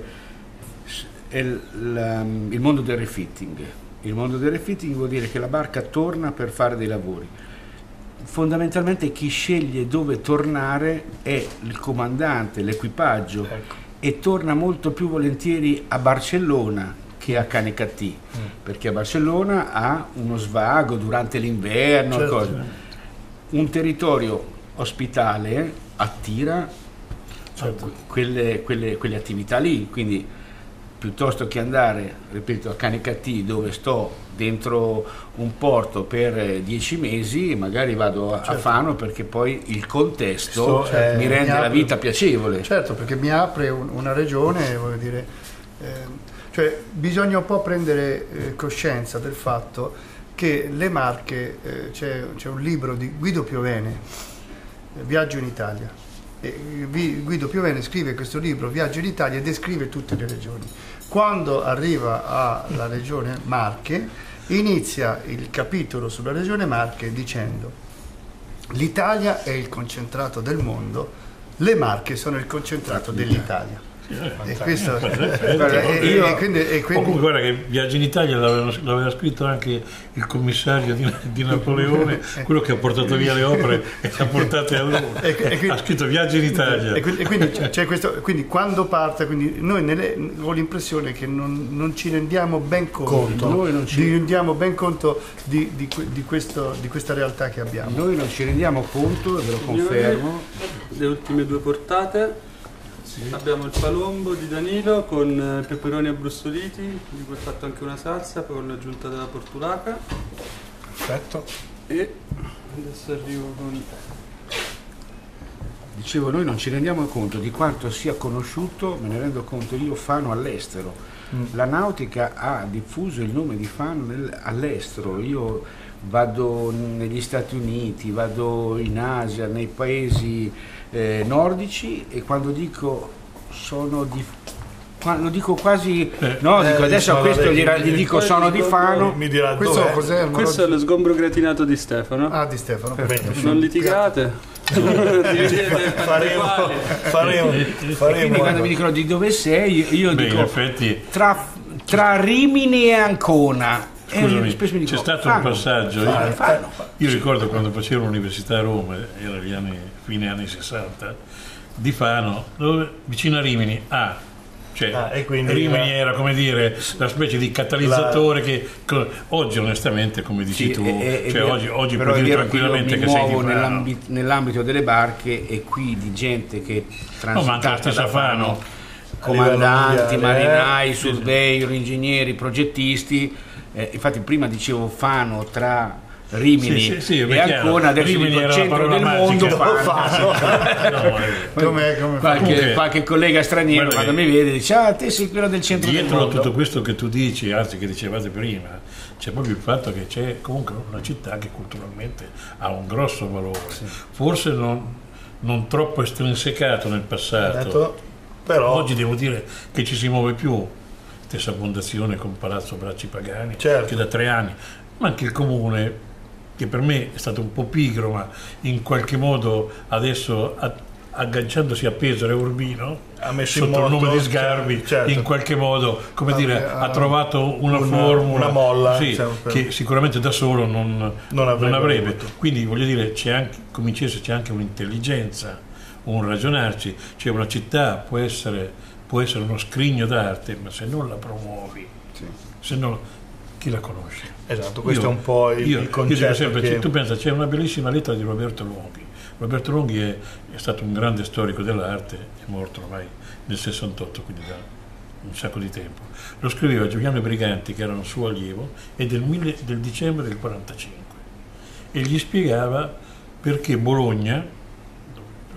è il, la, il mondo del refitting. Il mondo del refitting vuol dire che la barca torna per fare dei lavori. Fondamentalmente chi sceglie dove tornare è il comandante, l'equipaggio, ecco. E torna molto più volentieri a Barcellona che a Canicattì, mm. perché a Barcellona ha uno svago durante l'inverno, certo. Un territorio ospitale attira, certo. quelle, quelle, quelle attività lì, quindi piuttosto che andare, ripeto, a Canicattì dove sto dentro un porto per dieci mesi, magari vado a, certo. a Fano perché poi il contesto Sto, eh, mi rende mi apre, la vita piacevole. Certo, perché mi apre un, una regione, voglio dire, eh, cioè bisogna un po' prendere eh, coscienza del fatto che le Marche, eh, c'è, c'è un libro di Guido Piovene, eh, Viaggio in Italia. E Guido Piovene scrive questo libro, Viaggio in Italia, e descrive tutte le regioni. Quando arriva alla regione Marche, inizia il capitolo sulla regione Marche dicendo: l'Italia è il concentrato del mondo, le Marche sono il concentrato dell'Italia. E questo, guarda, e, io, e quindi, e quindi... Comunque guarda che Viaggio in Italia l'aveva, l'aveva scritto anche il commissario di, di Napoleone, quello che ha portato via le opere e le ha portate a lui. E, e quindi, ha scritto Viaggio in Italia. E quindi, e quindi, c'è questo, quindi quando parte, quindi noi nelle, ho l'impressione che non, non ci rendiamo ben conto, conto. Noi non ci rendiamo ben conto di, di, di, questo, di questa realtà che abbiamo. Noi non ci rendiamo conto, ve lo confermo. Le ultime due portate. Sì. Abbiamo il palombo di Danilo con peperoni abbrustoliti, di cui ho fatto anche una salsa con l'aggiunta della portulaca. Perfetto. E adesso arrivo con... Dicevo, noi non ci rendiamo conto di quanto sia conosciuto, me ne rendo conto io, Fano all'estero. Mm. La nautica ha diffuso il nome di Fano nel, all'estero. Io vado negli Stati Uniti, vado in Asia, nei paesi eh, nordici, e quando dico sono di lo dico quasi no, dico, eh, adesso a questo gli, gli dico sono di Fano, mi dirà questo, cos'è? Questo è lo sgombro gratinato di Stefano. Ah, di Stefano, perfetto. Non litigate. faremo, faremo, faremo. Quindi quando mi dicono di dove sei, io Beh, dico effetti... tra, tra Rimini e Ancona. Scusami, eh, dico, c'è stato Fano, un passaggio. Fano, io, Fano, io ricordo quando facevo l'università a Roma, era gli anni, fine anni sessanta, di Fano, dove, vicino a Rimini, ah, cioè ah, e quindi Rimini era, come dire, una specie di catalizzatore la... che oggi onestamente, come dici sì, tu, è, è, cioè, è oggi, oggi puoi dire tranquillamente che, che sei di Fano. Nell'ambito, nell'ambito delle barche, e qui di gente che transitata da Fano, comandanti, marinai, surveyor, ingegneri, progettisti. Eh, infatti prima dicevo Fano tra Rimini sì, sì, sì, e Ancona, adesso Rimini dico centro del mondo, Fano. No, com'è, com'è. Qualche, Comunque, qualche collega straniero quando mi vede dice: ah, te sei quello del centro del mondo. Dietro tutto questo che tu dici, anzi che dicevate prima, c'è proprio il fatto che c'è comunque una città che culturalmente ha un grosso valore, sì. Forse non, non troppo estrinsecato nel passato, detto, però oggi devo dire che ci si muove più. Stessa fondazione con Palazzo Bracci Pagani, certo. Che da tre anni, ma anche il comune, che per me è stato un po' pigro, ma in qualche modo adesso agganciandosi a Pesaro e Urbino, ha messo sotto il nome di Sgarbi, certo. In qualche modo, come ah, dire, ah, ha trovato una, una formula, una molla, sì, diciamo, che sicuramente da solo non, non avrebbe. Non avrebbe. Quindi voglio dire, c'è anche, comincia a esserci anche un'intelligenza, un ragionarci, cioè una città può essere può essere uno scrigno d'arte, ma se non la promuovi, sì. Se non, chi la conosce? Esatto, questo io, è un po' il, io, il concetto. Io dico sempre, che... tu pensa, c'è una bellissima lettera di Roberto Longhi. Roberto Longhi è, è stato un grande storico dell'arte, è morto ormai nel sessantotto, quindi da un sacco di tempo. Lo scriveva Giuliano Briganti, che era un suo allievo, e del, mille, del dicembre del quarantacinque, e gli spiegava perché Bologna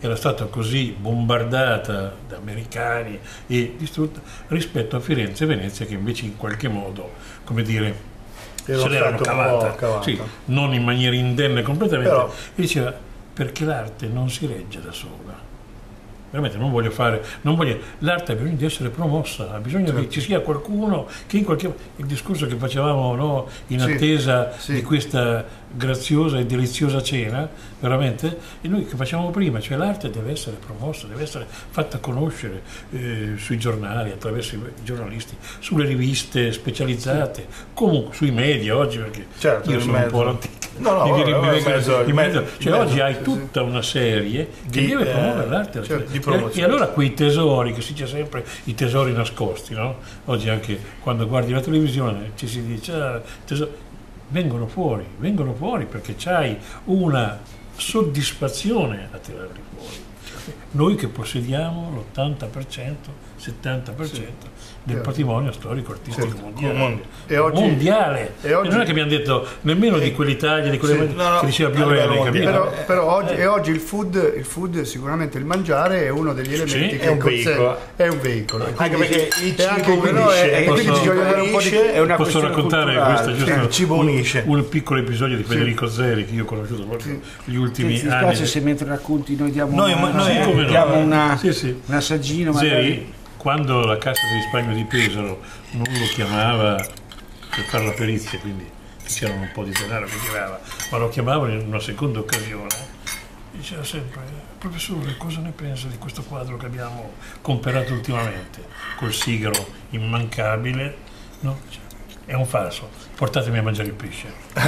era stata così bombardata da americani e distrutta rispetto a Firenze e Venezia, che invece in qualche modo, come dire, Era se l'erano stato un po' cavata, cavata. sì, non in maniera indenne completamente, Però- e diceva perché l'arte non si regge da sola. Veramente non voglio fare, non voglio, l'arte ha bisogno di essere promossa, ha bisogno Certo. che ci sia qualcuno che in qualche il discorso che facevamo, no, in Sì, attesa sì. di questa graziosa e deliziosa cena, veramente, e noi che facevamo prima, cioè l'arte deve essere promossa, deve essere fatta conoscere eh, sui giornali, attraverso i giornalisti, sulle riviste specializzate, comunque sui media oggi, perché Certo, io in sono un mezzo. po' l'antica. No, no, mi viene- vabbè, mi vengono- in mezzo- in mezzo- in cioè mezzo, oggi hai sì, tutta una serie che Di, deve eh, promuovere l'arte, certo, cioè, di e- promozione. e allora quei tesori, che si dice sempre i tesori nascosti, no? Oggi anche quando guardi la televisione ci si dice ah, tesori, vengono fuori, vengono fuori perché c'hai una soddisfazione a tirarli fuori. Noi che possediamo l'ottanta per cento, settanta per cento del Certo. patrimonio storico artistico Certo. mondiale. E oggi- mondiale. e oggi- E non è che abbiamo detto nemmeno di quell'Italia, di quelle Sì, no, no, che diceva a livello Piovene, capito? mondiale. Però, però oggi, e oggi il food, il food, sicuramente il mangiare è uno degli elementi Sì, che è un consente- veicolo. È un veicolo. E Anche quindi- perché il e anche cibo quello unisce, è- e quindi posso- bisogna dare un po' di... unisce, è una Posso questione raccontare culturale. questo, giusto? il cibo un, unisce. un piccolo episodio di Federico Zeri che io ho conosciuto proprio gli ultimi Ti anni. dispiace se mentre racconti noi diamo, Noi- una, noi- sì, come no? diamo una, Sì, sì. un assaggino magari. Zeri, quando la Cassa di risparmio di Pesaro non lo chiamava per fare la perizia, quindi c'erano un po' di denaro che girava, ma lo chiamavano in una seconda occasione, diceva sempre: professore, cosa ne pensa di questo quadro che abbiamo comprato ultimamente? Col sigaro immancabile, no? È un falso, portatemi a mangiare il pesce.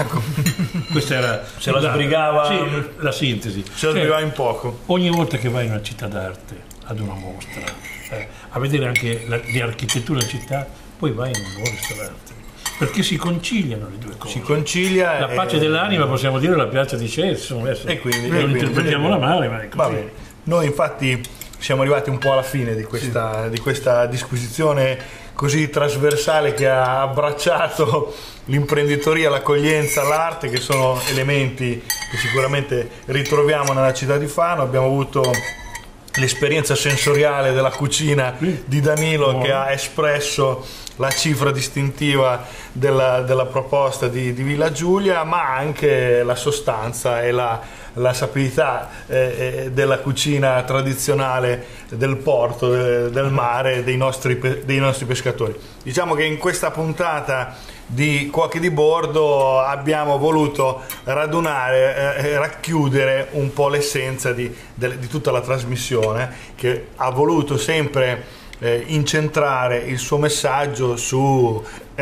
Questa era Se la sbrigava- sì, la sintesi. Se lo Cioè, sbrigava in poco. ogni volta che vai in una città d'arte, ad una mostra, eh, a vedere anche la, le architetture della città, poi vai in un buon ristorante, perché si conciliano le due cose. Si concilia La e- pace dell'anima, possiamo dire, la piazza di Celso, adesso E quindi- non e quindi- interpretiamola male, ma è così. Va bene. Noi infatti siamo arrivati un po' alla fine di questa, di questa disquisizione così trasversale che ha abbracciato l'imprenditoria, l'accoglienza, l'arte, che sono elementi che sicuramente ritroviamo nella città di Fano. Abbiamo avuto l'esperienza sensoriale della cucina di Danilo, che ha espresso la cifra distintiva della, della proposta di, di Villa Giulia, ma anche la sostanza e la, la sapidità eh, eh, della cucina tradizionale del porto, eh, del mare, dei nostri, pe- dei nostri pescatori. Diciamo che in questa puntata di Cuochi di Bordo abbiamo voluto radunare, eh, racchiudere un po' l'essenza di, del- di tutta la trasmissione, che ha voluto sempre eh, incentrare il suo messaggio su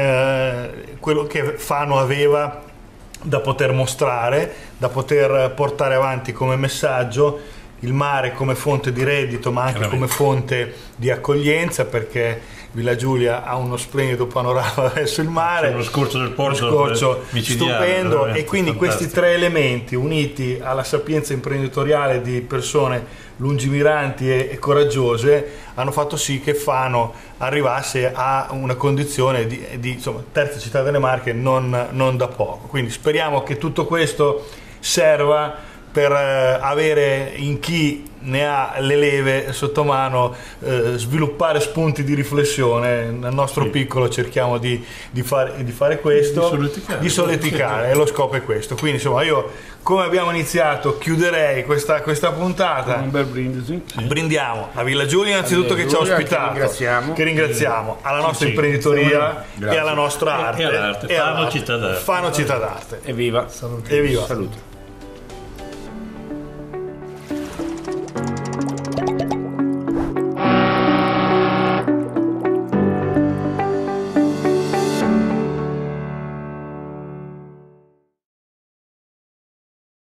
eh, quello che Fano aveva da poter mostrare, da poter portare avanti come messaggio, il mare come fonte di reddito, ma anche come fonte di accoglienza, perché Villa Giulia ha uno splendido panorama verso il mare, C'è uno scorcio del porto, uno scorcio micidiale, stupendo, veramente e quindi fantastico. questi tre elementi uniti alla sapienza imprenditoriale di persone lungimiranti e, e coraggiose hanno fatto sì che Fano arrivasse a una condizione di, di insomma, terza città delle Marche non, non da poco. Quindi speriamo che tutto questo serva per eh, avere in chi ne ha le leve sotto mano, eh, sviluppare spunti di riflessione. Nel nostro piccolo cerchiamo di, di, fare, di fare questo, Di solleticare. di solleticare, e lo scopo è questo. Quindi insomma io, come abbiamo iniziato, chiuderei questa, questa puntata. Un bel brindisi. Brindiamo a Villa Giulia innanzitutto, che ci ha Giulia, che ospitato, ringraziamo. che ringraziamo, alla nostra Sì, imprenditoria Grazie. e alla nostra E- arte, e all'arte. e Fano all'arte. città d'arte. Fano città d'arte. Evviva. Evviva. Salute.